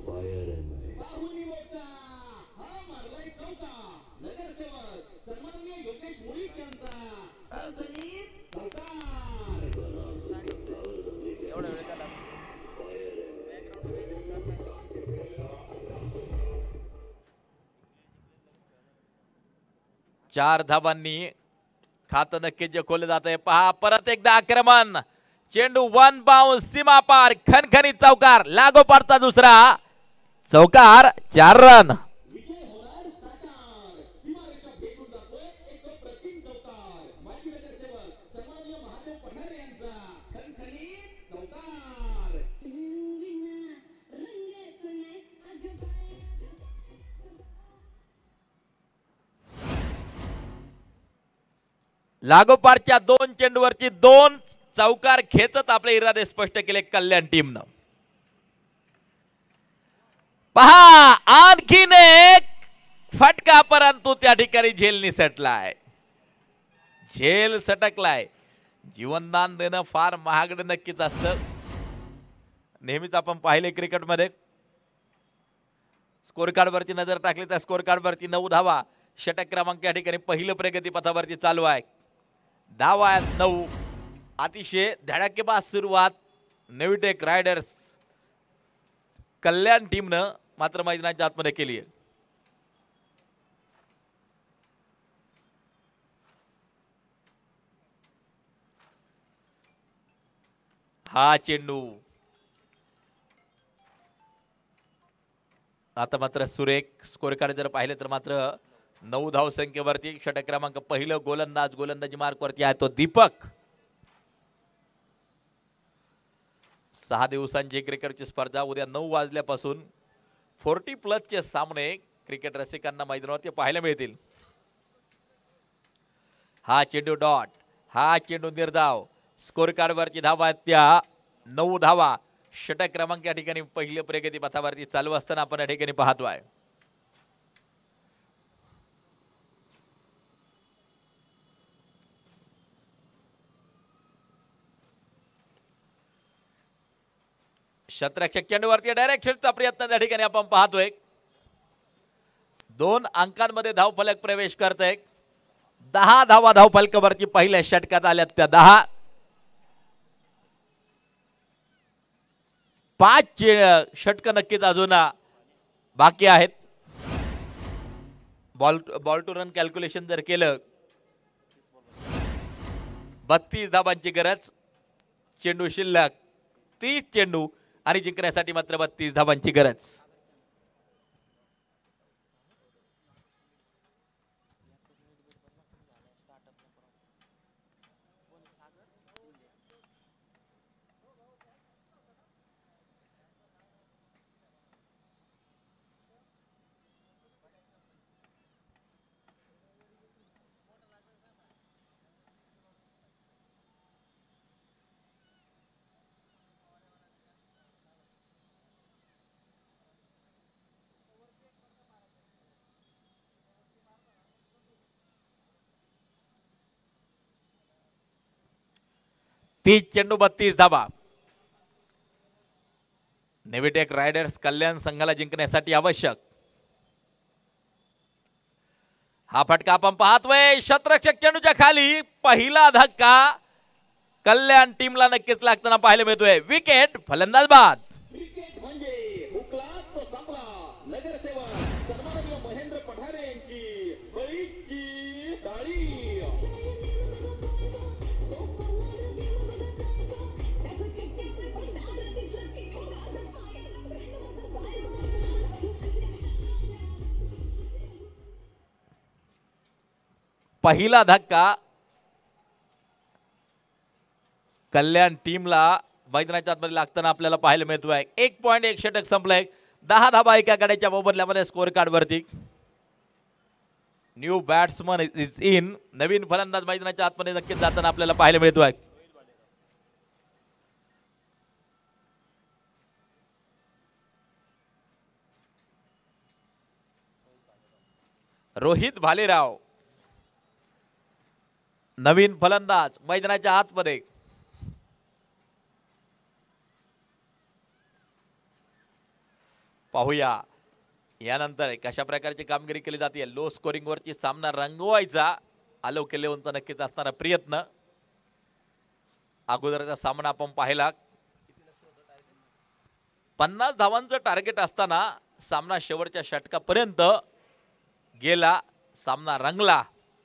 चार धावांनी खातं नक्कीच जे खोललं जात आहे. पहा परत एकदा आक्रमण. चेंडू वन बाउंस सीमा पार. खणखणीत चौकार. लागोपाठचा दुसरा चौकार. चार रन. लागोपाठच्या दोन चेंडूवरती दोन चौकार खेचत आपले इरादे स्पष्ट केले कल्याण टीमनं. पहा आणखीन एक फटका, परंतु त्या ठिकाणी झेल निसटलाय. झेल सटकलाय. जीवनदान देणं फार महागडं नक्कीच असतं. नेहमीच आपण पाहिले क्रिकेटमध्ये स्कोर कार्ड वरती नजर टाकली तर स्कोर कार्ड वरती नऊ धावा. षटक क्रमांक या ठिकाणी पहिलं प्रगती पथावरती चालू आहे. धावा आहेत नऊ. अतिशय धडाकेबाज सुरुवात नेव्हिटेक रायडर्स कल्याण टीमनं मात्र मैदानाच्या आतमध्ये केली आहे. हा चेंडू आता मात्र सुरेख. स्कोर कार्ड जर पाहिलं तर मात्र नऊ धाव संख्येवरती षटक क्रमांक पहिलं गोलंदाज गोलंदाजी मार्क वरती आहे तो दीपक. सहा दिवसांची क्रिकेटची स्पर्धा उद्या नऊ वाजल्यापासून फोर्टी प्लसचे सामने क्रिकेट रसिकांना मैदानावरती पाहायला मिळतील. हा चेंडू डॉट, हा चेंडू निर्धाव. स्कोर कार्डवरची धावा आहेत त्या नऊ धावा. षटक क्रमांक या ठिकाणी पहिल्या प्रगती पथावरती चालू असताना आपण या ठिकाणी पाहतोय. शतरक्षक चेंडूवरती डायरेक्ट शॉटचा प्रयत्न त्या ठिकाणी आपण पाहतोय. दोन अंकांमध्ये धावफलक प्रवेश करतोय. दहा धावा धावफलकावरती पहिल्या षटकात आल्यात त्या दहा. पाच षटक नक्कीच अजून बाकी आहेत. Ball ball to run calculation जर केलं बत्तीस धावांची गरज. चेंडू शिल्लक तीस चेंडू आणि जिंकण्यासाठी मात्र बत्तीस धावांची गरज. तीस चेंडू बत्तीस धावा. नेव्हिटेक रायडर्स कल्याण संघाला जिंकण्यासाठी आवश्यक. हा फटका आपण पाहतोय. शतरक्षक चेंडूच्या खाली पहिला धक्का कल्याण टीमला नक्कीच लागताना पाहायला मिळतोय. विकेट, फलंदाज बाद. क्रिकेट म्हणजे हुकला तो संपला. नगरसेवक सन्माननीय महेंद्र पठारे यांची बळीची टाळी. पहिला धक्का कल्याण टीमला मैदानाच्या आतमध्ये लागताना आपल्याला पाहायला मिळतोय. एक पॉईंट एक षटक संपलंय. दहा धाबा एका गड्याच्या मोबदल्यामध्ये स्कोर कार्ड वरती. New batsman is in. नवीन फलंदाज मैदानाच्या आतमध्ये नक्कीच जाताना आपल्याला पाहायला मिळतोय. रोहित भालेराव नवीन फलंदाज मैदानाच्या आतमध्ये. पाहूया यानंतर कशा प्रकारची कामगिरी केली जाते. लो स्कोरिंग वरती सामना रंगवायचा आलोक इलेव्हनचा नक्कीच असणारा प्रयत्न. अगोदरचा सामना आपण पाहिला. पन्नास धावांचं टार्गेट असताना सामना शेवटच्या षटकापर्यंत गेला. सामना रंगला.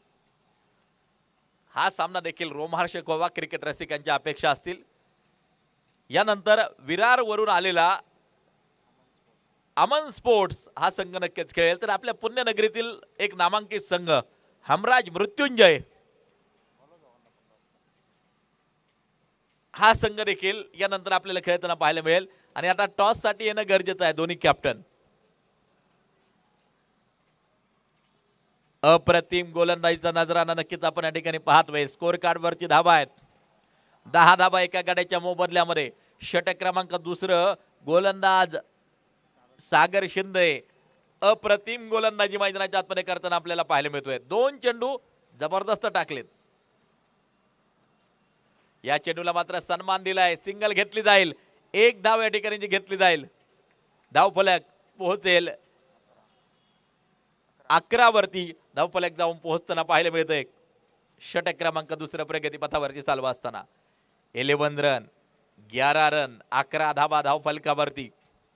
हा सामना देखील रोमहर्षक व्हावा क्रिकेट रसिकांच्या अपेक्षा असतील. यानंतर विरार वरून आलेला अमन स्पोर्ट्स हा संघ नक्कीच खेळेल. तर आपल्या पुण्यनगरीतील एक नामांकित संघ हमराज मृत्युंजय हा संघ देखील यानंतर आपल्याला खेळताना पाहायला मिळेल. आणि आता टॉस साठी येणं गरजेचं आहे दोन्ही कॅप्टन. अप्रतिम गोलंदाजीचा नजराना नक्कीच आपण या ठिकाणी पाहतोय. स्कोर कार्ड वरती धाबा आहेत. दहा धाबा एका गड्याच्या मोबदल्यामध्ये. षटक क्रमांक दुसरं गोलंदाज सागर शिंदे अप्रतिम गोलंदाजी मैदानाच्या आतमध्ये करताना आपल्याला पाहायला मिळतोय. दोन चेंडू जबरदस्त टाकलेत. या चेंडूला मात्र सन्मान दिलाय. सिंगल घेतली जाईल. एक धाव या ठिकाणी जी घेतली जाईल. धावफलक पोहोचेल अकरा वरती. धावफलक जाऊन पोहोचताना पाहायला मिळतंय. षटक क्रमांक दुसऱ्या प्रगती पथावरती चालू असताना इलेव्हन रन, ग्यारा रन, अकरा धाबा धावफलकावरती.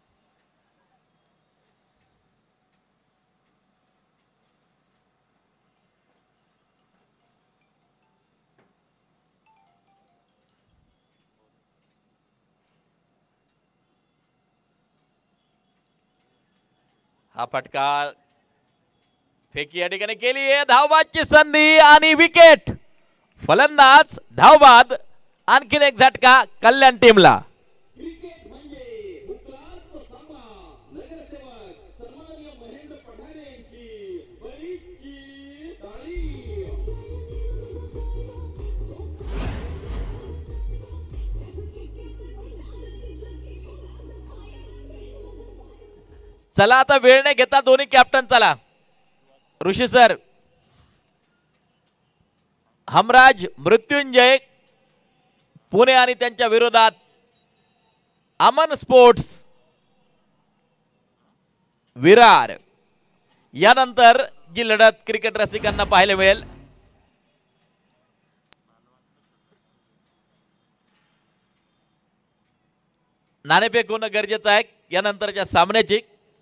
हा फटका फेकी या ठिकाणी केली आहे. धावबादची संधी आणि विकेट. फलंदाज धावबाद. आणखीन एक झटका कल्याण टीमला. चला आता वेळ नाही घेता दोन्ही कॅप्टन चला. ऋषी सर, हमराज मृत्युंजय पुणे आणि त्यांच्या विरोधात अमन स्पोर्ट्स विरार. यानंतर जी लढत क्रिकेट रसिकांना पाहायला मिळेल, नाणेफेक होणं गरजेचं आहे यानंतरच्या सामन्याची.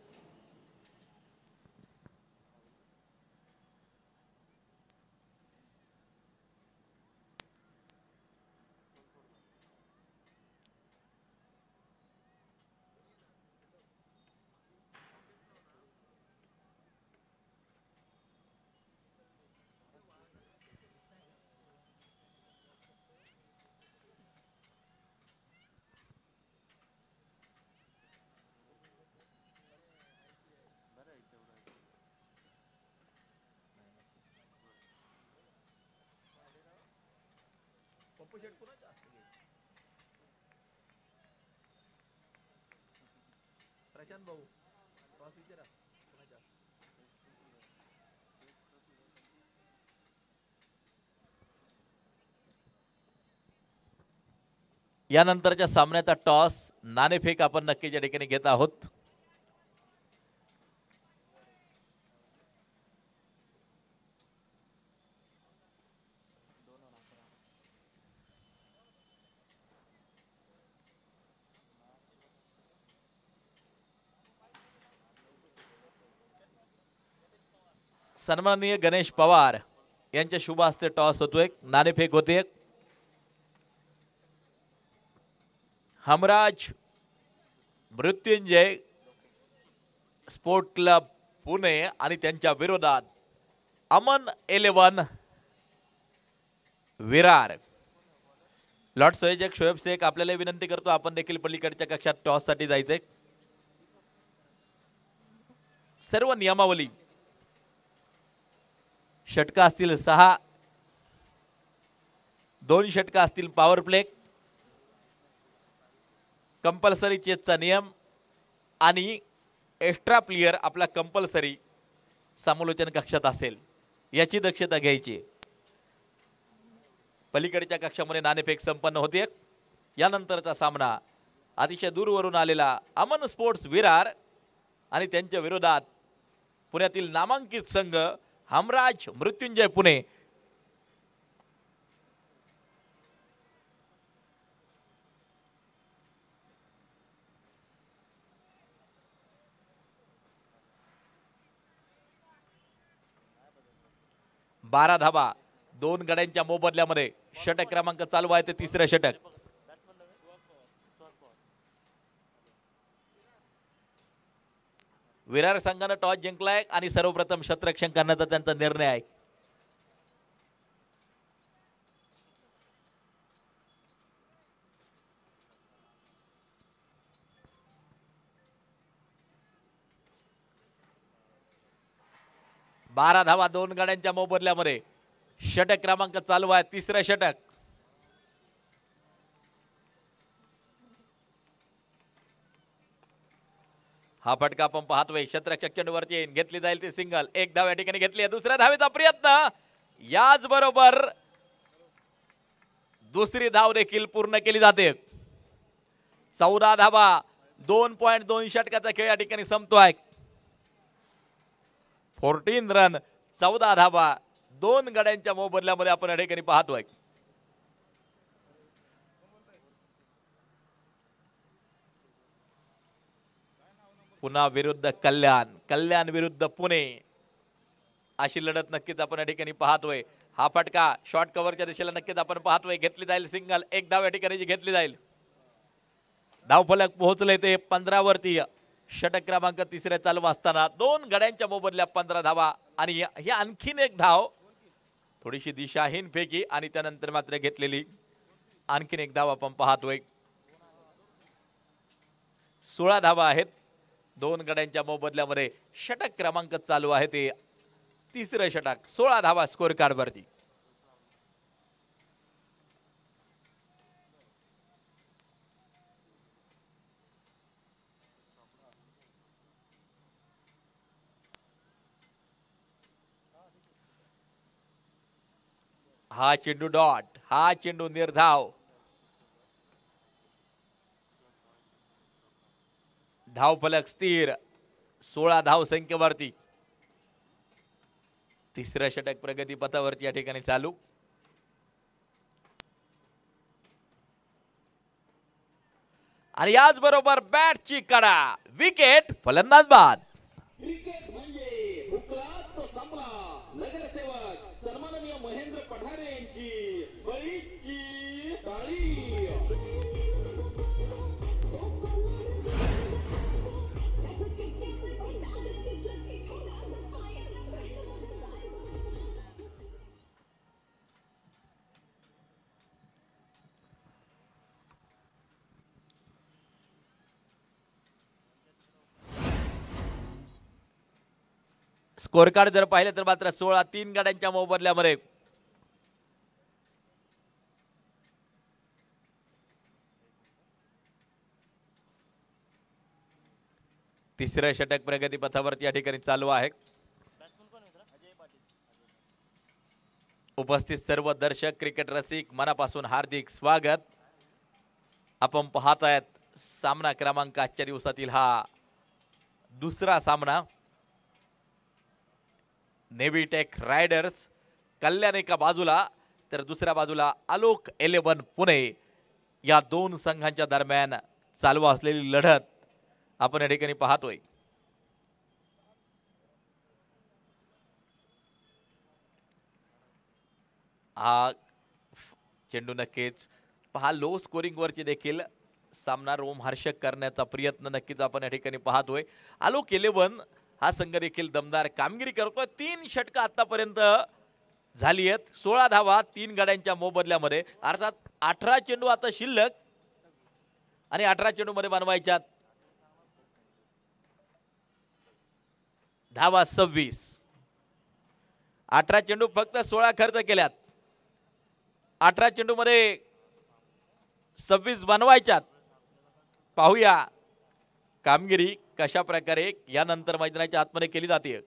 यानंतरच्या सामन्याचा टॉस नाणेफेक आपण नक्कीच या ठिकाणी घेत आहोत. सन्माननीय गणेश पवार यांच्या शुभ हस्ते टॉस होतोय, नाणेफेक होते. हमराज मृत्युंजय स्पोर्ट क्लब पुणे आणि त्यांच्या विरोधात अमन इलेवन विरार. लॉर्ड संयोजक शोएब शेख आपल्याला विनंती करतो, आपण देखील पलीकडच्या कक्षात टॉस साठी जायचंय. सर्व नियमावली, षटका असतील सहा, दोन षटका असतील पॉवर प्ले, कंपल्सरी चेसचा नियम आणि एक्स्ट्रा प्लेयर आपला कंपल्सरी समालोचन कक्षात असेल याची दक्षता घ्यायची. पलीकडच्या कक्षामध्ये नाणेफेक संपन्न होते. यानंतरचा सामना अतिशय दूरवरून आलेला अमन स्पोर्ट्स विरार आणि त्यांच्या विरोधात पुण्यातील नामांकित संघ हमराज मृत्युंजय पुणे. बारा धाबा दोन गड्यांच्या मोबदल्यामध्ये. षटक क्रमांक चालू आहे ते तिसरे षटक. विरार संघानं टॉस जिंकलाय आणि सर्वप्रथम शतरक्षण करण्याचा त्यांचा निर्णय आहे. बारा धावा दोन गाड्यांच्या मोबदल्यामध्ये. षटक क्रमांक चालू आहे तिसरं षटक. हा फटका आपण पाहतोय शतरक्षक चेंडूवरती घेतली जाईल ती सिंगल. एक धाव या ठिकाणी घेतली आहे. दुसऱ्या धावेचा प्रयत्न, याच बरोबर दुसरी धाव देखील पूर्ण केली जाते. चौदा धावा दोन पॉइंट दोन षटकाचा खेळ या ठिकाणी संपतोय. फोर्टीन रन चौदा धावा दोन गड्यांच्या मोबदल्यामध्ये आपण या ठिकाणी पाहतोय. पुन्हा विरुद्ध कल्याण, कल्याण विरुद्ध पुणे अशी लढत नक्कीच आपण या ठिकाणी पाहतोय. हा फटका शॉर्ट कव्हरच्या दिशेला नक्कीच आपण पाहतोय. घेतली जाईल सिंगल. एक धाव या ठिकाणी जी घेतली जाईल. धावफलक पोहोचले ते पंधरा वरती. षटक क्रमांक तिसऱ्या चालू असताना दोन गड्यांच्या मोबदल्या पंधरा धावा आणि ही आणखीन एक धाव थोडीशी दिशाहीन फेकी आणि त्यानंतर मात्र घेतलेली आणखीन एक धाव आपण पाहतोय. सोळा धावा आहेत दोन गड्यांच्या मोबदल्यामध्ये. षटक क्रमांक चालू आहे ते तिसरं षटक. सोळा धावा स्कोर कार्ड वरती. हा चेंडू डॉट, हा चेंडू निर्धाव. धाव फलक स्थिर, सोळा धाव संख्येवरती. तिसरं षटक प्रगती पथावरती या ठिकाणी चालू. आणि याचबरोबर बॅटची कडा, विकेट, फलंदाज बाद. क्रिकेट म्हणजे हुकला तो संपला. नगरसेवक सन्माननीय महेंद्र पठारे यांची बळीची टाळी. स्कोर कार्ड जर पाहिलं तर मात्र सोळा तीन गाड्यांच्या मोबदल्यामध्ये तिसरं षटक प्रगती पथावरती या ठिकाणी चालू आहे. उपस्थित सर्व दर्शक क्रिकेट रसिक मनापासून हार्दिक स्वागत. आपण पाहत आहेत सामना क्रमांक आजच्या दिवसातील हा दुसरा सामना. नेव्हीटेक रायडर्स कल्याण एका बाजूला तर दुसऱ्या बाजूला आलोक इलेव्हन पुणे या दोन संघांच्या दरम्यान चालू असलेली लढत आपण या ठिकाणी पाहतोय. हा चेंडू नक्कीच पहा लो स्कोरिंग वरती देखील सामना रोमहर्षक करण्याचा प्रयत्न नक्कीच आपण या ठिकाणी पाहतोय. आलोक इलेव्हन हा संघ देखील दमदार कामगिरी करतोय. तीन षटकं आतापर्यंत झाली आहेत. सोळा धावा तीन गाड्यांच्या मोबदल्यामध्ये, अर्थात अठरा चेंडू आता शिल्लक आणि अठरा चेंडू मध्ये बनवायच्यात धावा सव्वीस. अठरा चेंडू फक्त सोळा खर्च केल्यात. अठरा चेंडू मध्ये सव्वीस बनवायच्यात. पाहूया कामगिरी कशा प्रकारे यानंतर मैदानाच्या आतमध्ये केली जाते.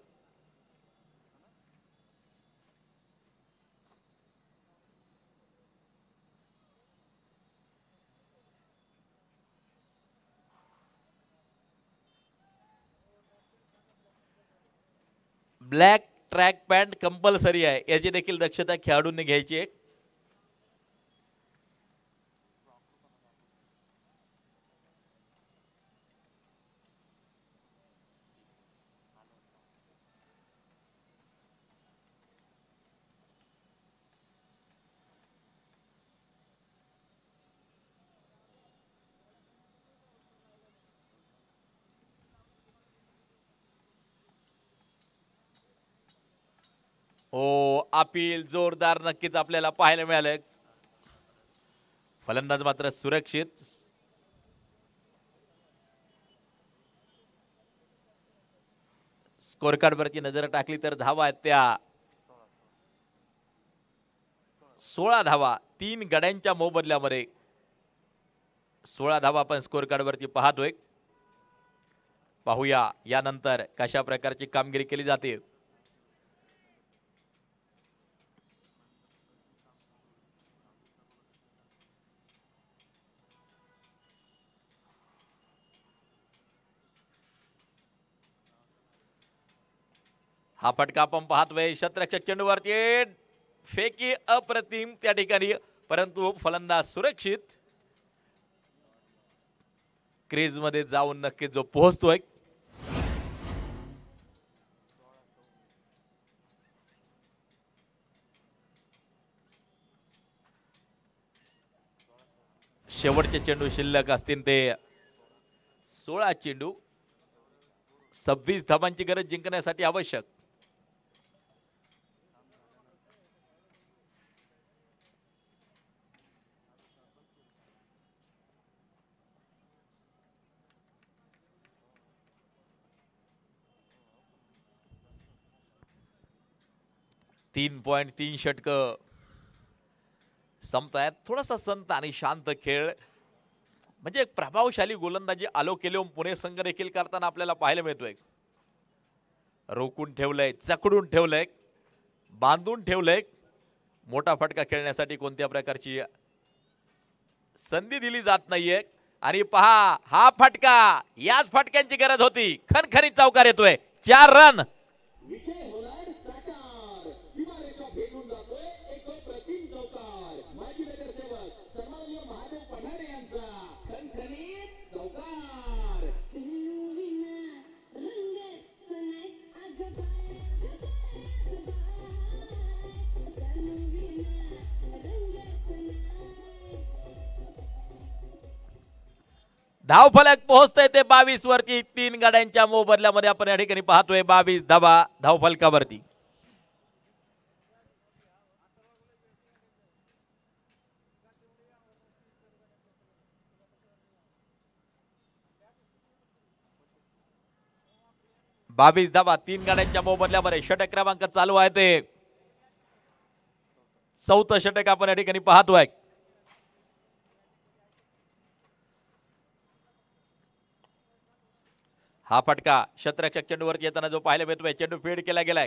ब्लॅक ट्रॅक पॅन्ट कंपल्सरी आहे, याची देखील दक्षता खेळाडूंनी घ्यायची आहे. ओ अपील जोरदार नक्कीच आपल्याला पाहायला मिळालं. फलंदाज मात्र सुरक्षित. स्कोर कार्ड वरती नजर टाकली तर धावा आहेत त्या सोळा धावा तीन गड्यांच्या मोबदल्यामध्ये. सोळा धावा आपण स्कोर कार्ड वरती पाहतोय. पाहूया यानंतर कशा प्रकारची कामगिरी केली जाते. हा फटका आपण पाहतोय शतरक्षक चेंडूवरती फेकी अप्रतिम त्या ठिकाणी, परंतु फलंदाज सुरक्षित क्रीज मध्ये जाऊन नक्कीच जो पोहोचतोय. शेवटचे चेंडू शिल्लक असतील ते सोळा चेंडू. सव्वीस धावांची गरज जिंकण्यासाठी आवश्यक. तीन पॉइंट तीन षटक संपतायत. थोडासा संत आणि शांत खेळ म्हणजे एक प्रभावशाली गोलंदाजी आलोक इलेव्हन पुणे संघ देखील करताना आपल्याला पाहायला मिळतोय. रोखून ठेवलंय, चकडून ठेवलंय, बांधून ठेवलंय, मोठा फटका खेळण्यासाठी कोणत्या प्रकारची संधी दिली जात नाहीये आणि पहा हा फटका, याच फटक्यांची गरज होती. खणखणीत चौकार येतोय. चार रन. विजय होणार साकार. सीमारेषा भेटून जातोय एक प्रतिम चौकार. माजी नगरसेवक सन्माननीय महादेव पठारे यांचा खणखणीत चौकार. धावफलक पोहोचतंय ते बावीस वरती. तीन गाड्यांच्या मोबदल्यामध्ये आपण या ठिकाणी पाहतोय बावीस धावा धावफलकावरती. बावीस धावा तीन गाड्यांच्या मोबदल्यामध्ये. षटक क्रमांक चालू आहे ते चौथं षटक आपण या ठिकाणी पाहतोय. हा फटका शतरक्षक चेंडूवरती येताना जो पाहायला मिळतोय. चेंडू फेड केला गेलाय.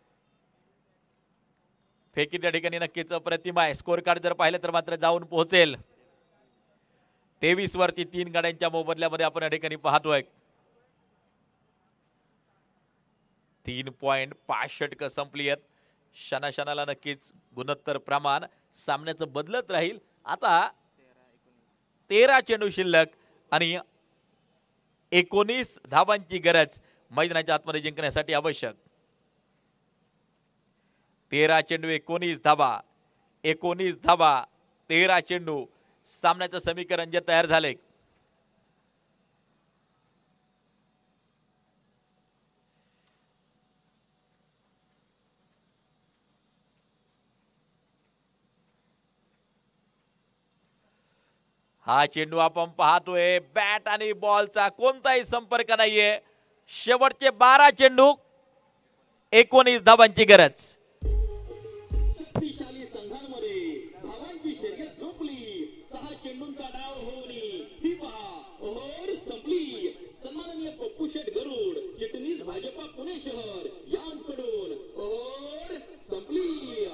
फेकी त्या ठिकाणी नक्कीच अप्रतिम आहे. स्कोर कार्ड जर पाहिलं तर मात्र जाऊन पोहोचेल. तेवीस वरती तीन गाड्यांच्या मोबदल्यामध्ये आपण या ठिकाणी पाहतोय. तीन पॉइंट पाच षटकं संपली आहेत. क्षणाक्षणाला नक्कीच गुणोत्तर प्रमाण सामन्याचं बदलत राहील. आता तेरा चेंडू शिल्लक आणि एकोणीस धावांची गरज मैदानाच्या आतमध्ये जिंकण्यासाठी आवश्यक. तेरा चेंडू एकोणीस धावा, एकोणीस धावा तेरा चेंडू. सामन्याचं समीकरण जे तयार झाले. हा चेंडू आपण पाहतोय. बॅट आणि बॉलचा कोणताही संपर्क नाहीये. शेवटचे बारा चेंडू, एकोणीस धावांची गरज. शक्तिशाली संघांमध्ये धावांची शर्यत झोपली. सहा चेंडूंचा डाव होऊन फिफा ओव्हर संपली. सन्माननीय पप्पू शेठ गरुड, चिटणीस भाजपा पुणे शहर यांकडून ओव्हर संपली.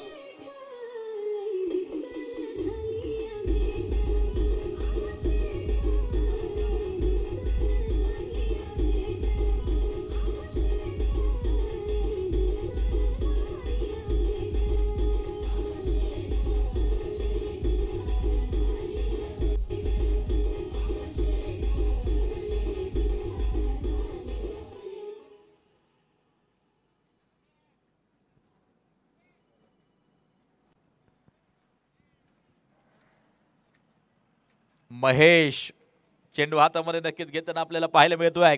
महेश चेंडू हातामध्ये नक्कीच घेताना आपल्याला पाहायला मिळतोय.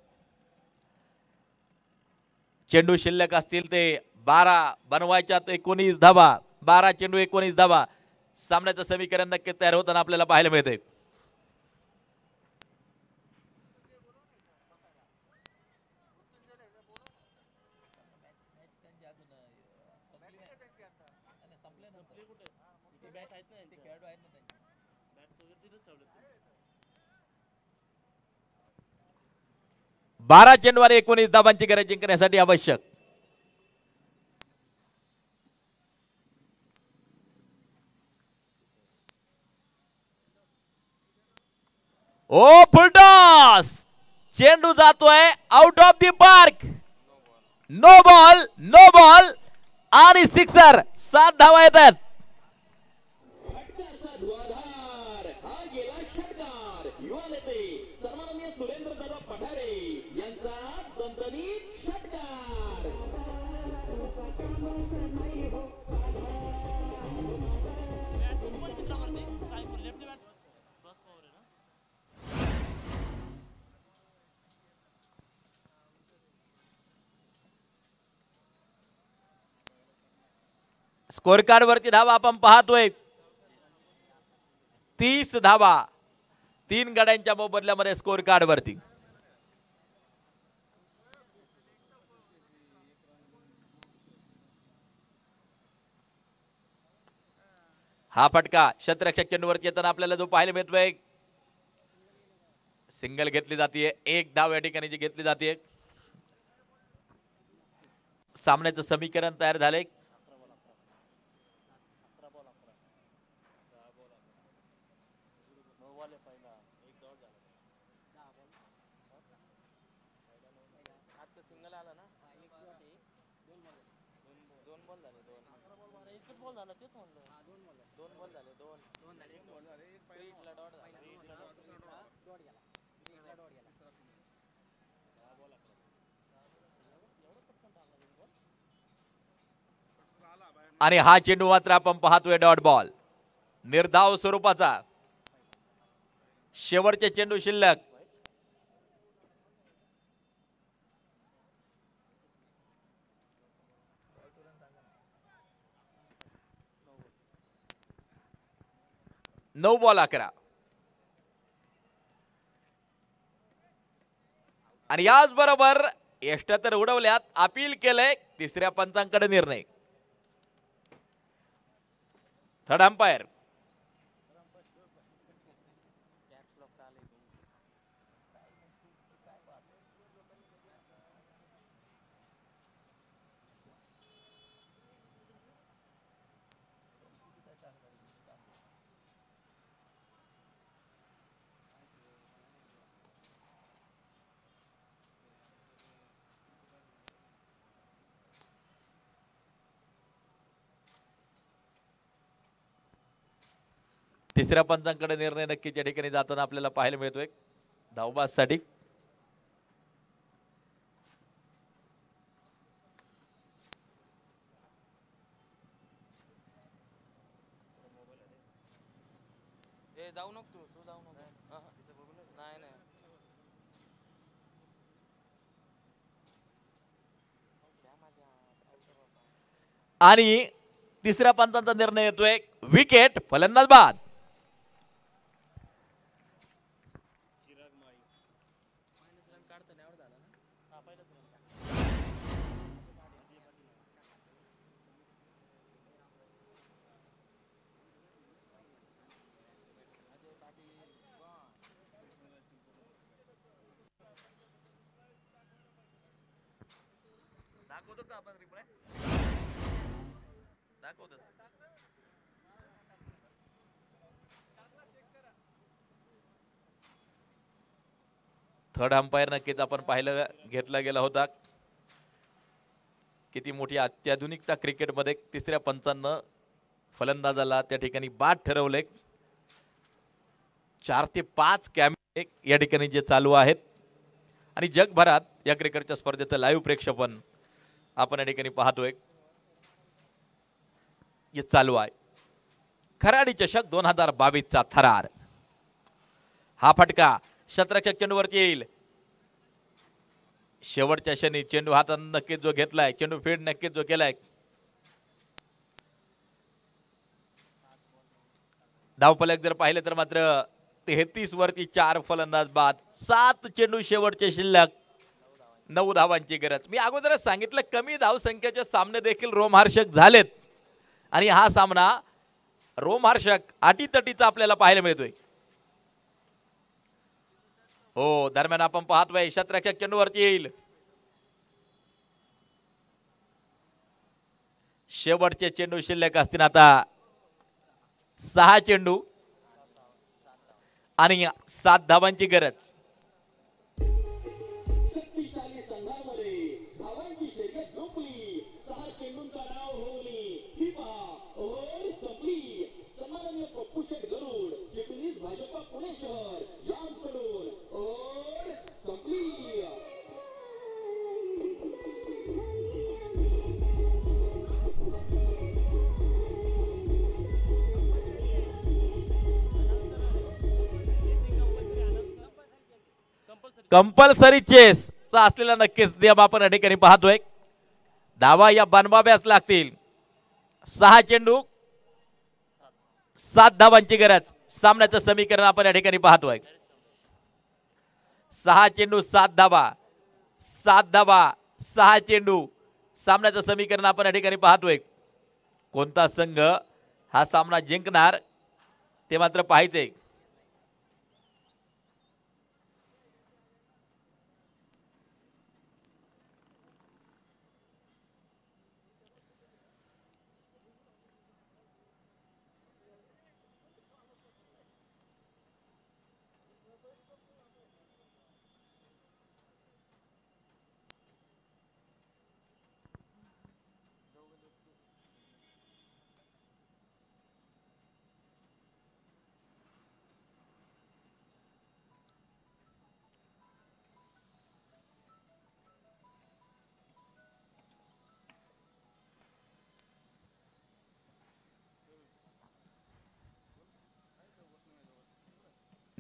चेंडू शिल्लक असतील ते बारा, बनवायच्यात एकोणीस धावा. बारा चेंडू एकोणीस धावा. सामन्याचं समीकरण नक्कीच तयार होताना आपल्याला पाहायला मिळते. बारा चेंडू आणि एकोणीस धावांची गरज जिंकण्यासाठी आवश्यक. Oh full toss. चेंडू जातोय out of the park. No ball, no ball आणि सिक्सर. सात धावा येतात. फटकाचा द्वाधार हा गेला षटकार. युवा नेते सन्माननीय सुरेंद्र दादा पठारे यांचा दणदणीत षटकार. स्कोर कार्ड वरती धावा आपण पाहतोय. तीस धावा तीन गड्यांच्या मोबदल्यामध्ये स्कोर कार्ड वरती. हा फटका शतरक्षक चेंडूवरती येताना आपल्याला जो पाहायला मिळतोय. सिंगल घेतली जाते. एक धाव या ठिकाणी जी घेतली जाते. सामन्याचं समीकरण तयार झाले. आणि हा चेंडू मात्र आपण पाहतोय डॉट बॉल, निर्धाव स्वरूपाचा. शेवटचे चेंडू शिल्लक. नऊ बॉल अकरा. आणि याच बरोबर एष्ट्या तर उडवल्यात, अपील केलंय, तिसऱ्या पंचांकडे निर्णय. Third umpire. तिसऱ्या पंचांकडे निर्णय नक्कीच या ठिकाणी जाताना आपल्याला पाहायला मिळतोय धावबाजसाठी. जाऊ नको तू तू जाऊ नको. नाही नाही आणि तिसऱ्या पंचांचा निर्णय येतोय, विकेट, फलंदाज बाद. दाखवतो का आपण रिप्लाय? दाखवतो. थर्ड अंपायर नक्कीच आपण पाहिलं घेतला गेला होता. किती मोठी अत्याधुनिकता क्रिकेटमध्ये. तिसऱ्या पंचांना फलंदाजाला त्या ठिकाणी बाद ठरवले. चार ते पाच कॅमेरे या ठिकाणी जे चालू आहेत आणि जगभरात या क्रिकेटच्या स्पर्धेचं लाईव्ह प्रेक्षेपण आपण या ठिकाणी पाहतोय. हे चालू आहे खराडी चषक दोन हजार बावीस चा थरार. हा फटका शतरक्षक चेंडूवरती येईल. शेवटच्या क्षणी चेंडू हातात नक्कीच जो घेतलाय, चेंडू फीड नक्कीच जो केलाय. धावफलक जर पाहिले तर मात्र तेहतीस वरती चार फलंदाज बाद, सात चेंडू शेवटचे शिल्लक, नऊ धावांची गरज. मी अगोदरच सांगितलं कमी धावसंख्येचे सामने देखील रोमहर्षक झालेत आणि हा सामना रोमहर्षक अटीतटीचा आपल्याला पाहायला मिळतोय. हो, दरम्यान आपण पाहतोय शतरक्षक चेंडूवरती येईल. शेवटचे चेंडू शिल्लक असतील आता सहा चेंडू आणि सात धावांची गरज. शक्तिशाली संघामध्ये धावांची शर्यत झोपली. सहा चेंडूंचा डाव होऊन फिफा ओव्हर संपली. सन्माननीय पप्पू शेठ गरुड, चिटणीस भाजपा पुणे शहर यांकडून ओव्हर संपली. कंपल्सरी चेस चा असलेला नक्कीच नियम आपण या ठिकाणी पाहतोय. धावा या बनवाव्याच लागतील. सहा चेंडू सात धावांची गरज. सामन्याचं समीकरण आपण या ठिकाणी पाहतोय. सहा चेंडू सात धावा, सात धावा सहा चेंडू. सामन्याचं समीकरण आपण या ठिकाणी पाहतोय. कोणता संघ हा सामना जिंकणार ते मात्र पाहायचंय.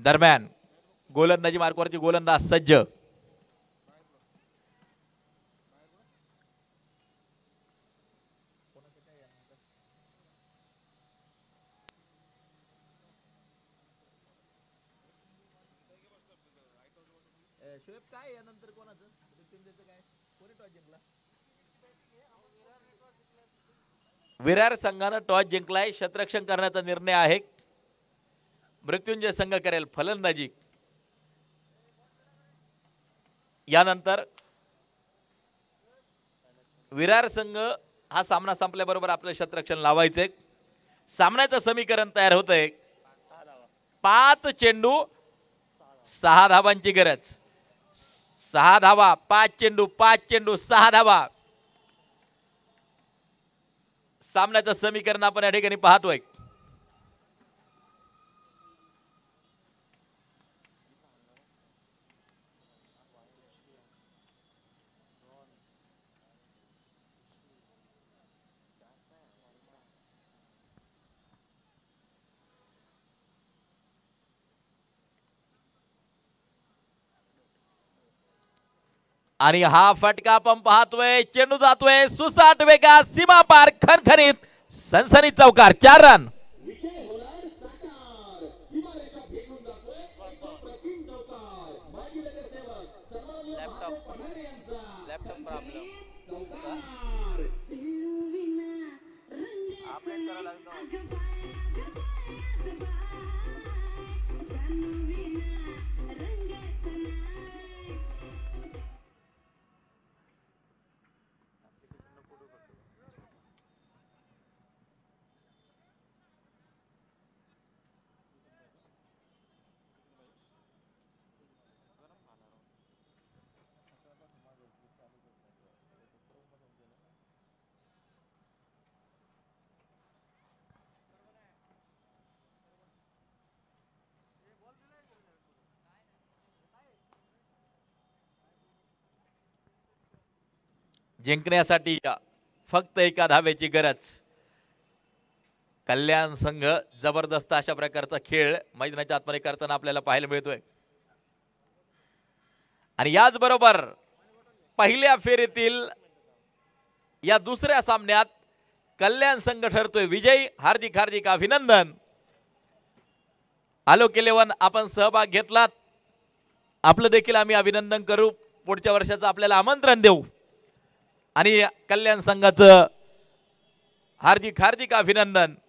दरम्यान गोलंदाजी मार्कवरती गोलंदाज सज्ज. विरार संघानं टॉस जिंकलाय. क्षेत्ररक्षण करण्याचा निर्णय आहे. मृत्युंजय संघ करेल फलंदाजी. यानंतर विरार संघ हा सामना संपल्याबरोबर आपलं क्षेत्ररक्षण लावायचंय. सामन्याचं समीकरण तयार होतंय. पाच चेंडू सहा धावांची गरज. सहा धावा, पाच चेंडू, पाच चेंडू, सहा धावा. सामन्याचं समीकरण आपण या ठिकाणी पाहतोय. आणि हा फटका आपण पाहतोय. चेंडू जातोय सुसाट वेगा सीमा पार खणखणीत सनसनी चौकार. चार रन. विजय होणार साकार. सीमारेषा भेटून जातोय एक प्रतिम चौकार. माजी नगरसेवक सन्माननीय महादेव पठारे यांचा खणखणीत चौकार. जिंकण्यासाठी फक्त एका धावेची गरज. कल्याण संघ जबरदस्त अशा प्रकारचा खेळ मैदानाच्या आतमध्ये करताना आपल्याला पाहायला मिळतोय. आणि याचबरोबर पहिल्या फेरीतील या दुसऱ्या सामन्यात कल्याण संघ ठरतोय विजयी. हार्दिक हार्दिक अभिनंदन. आलोक इलेव्हन आपण सहभाग घेतलात. आपलं देखील आम्ही अभिनंदन करू. पुढच्या वर्षाचं आपल्याला आमंत्रण देऊ. आणि कल्याण संघाचं हार्दिक हार्दिक अभिनंदन.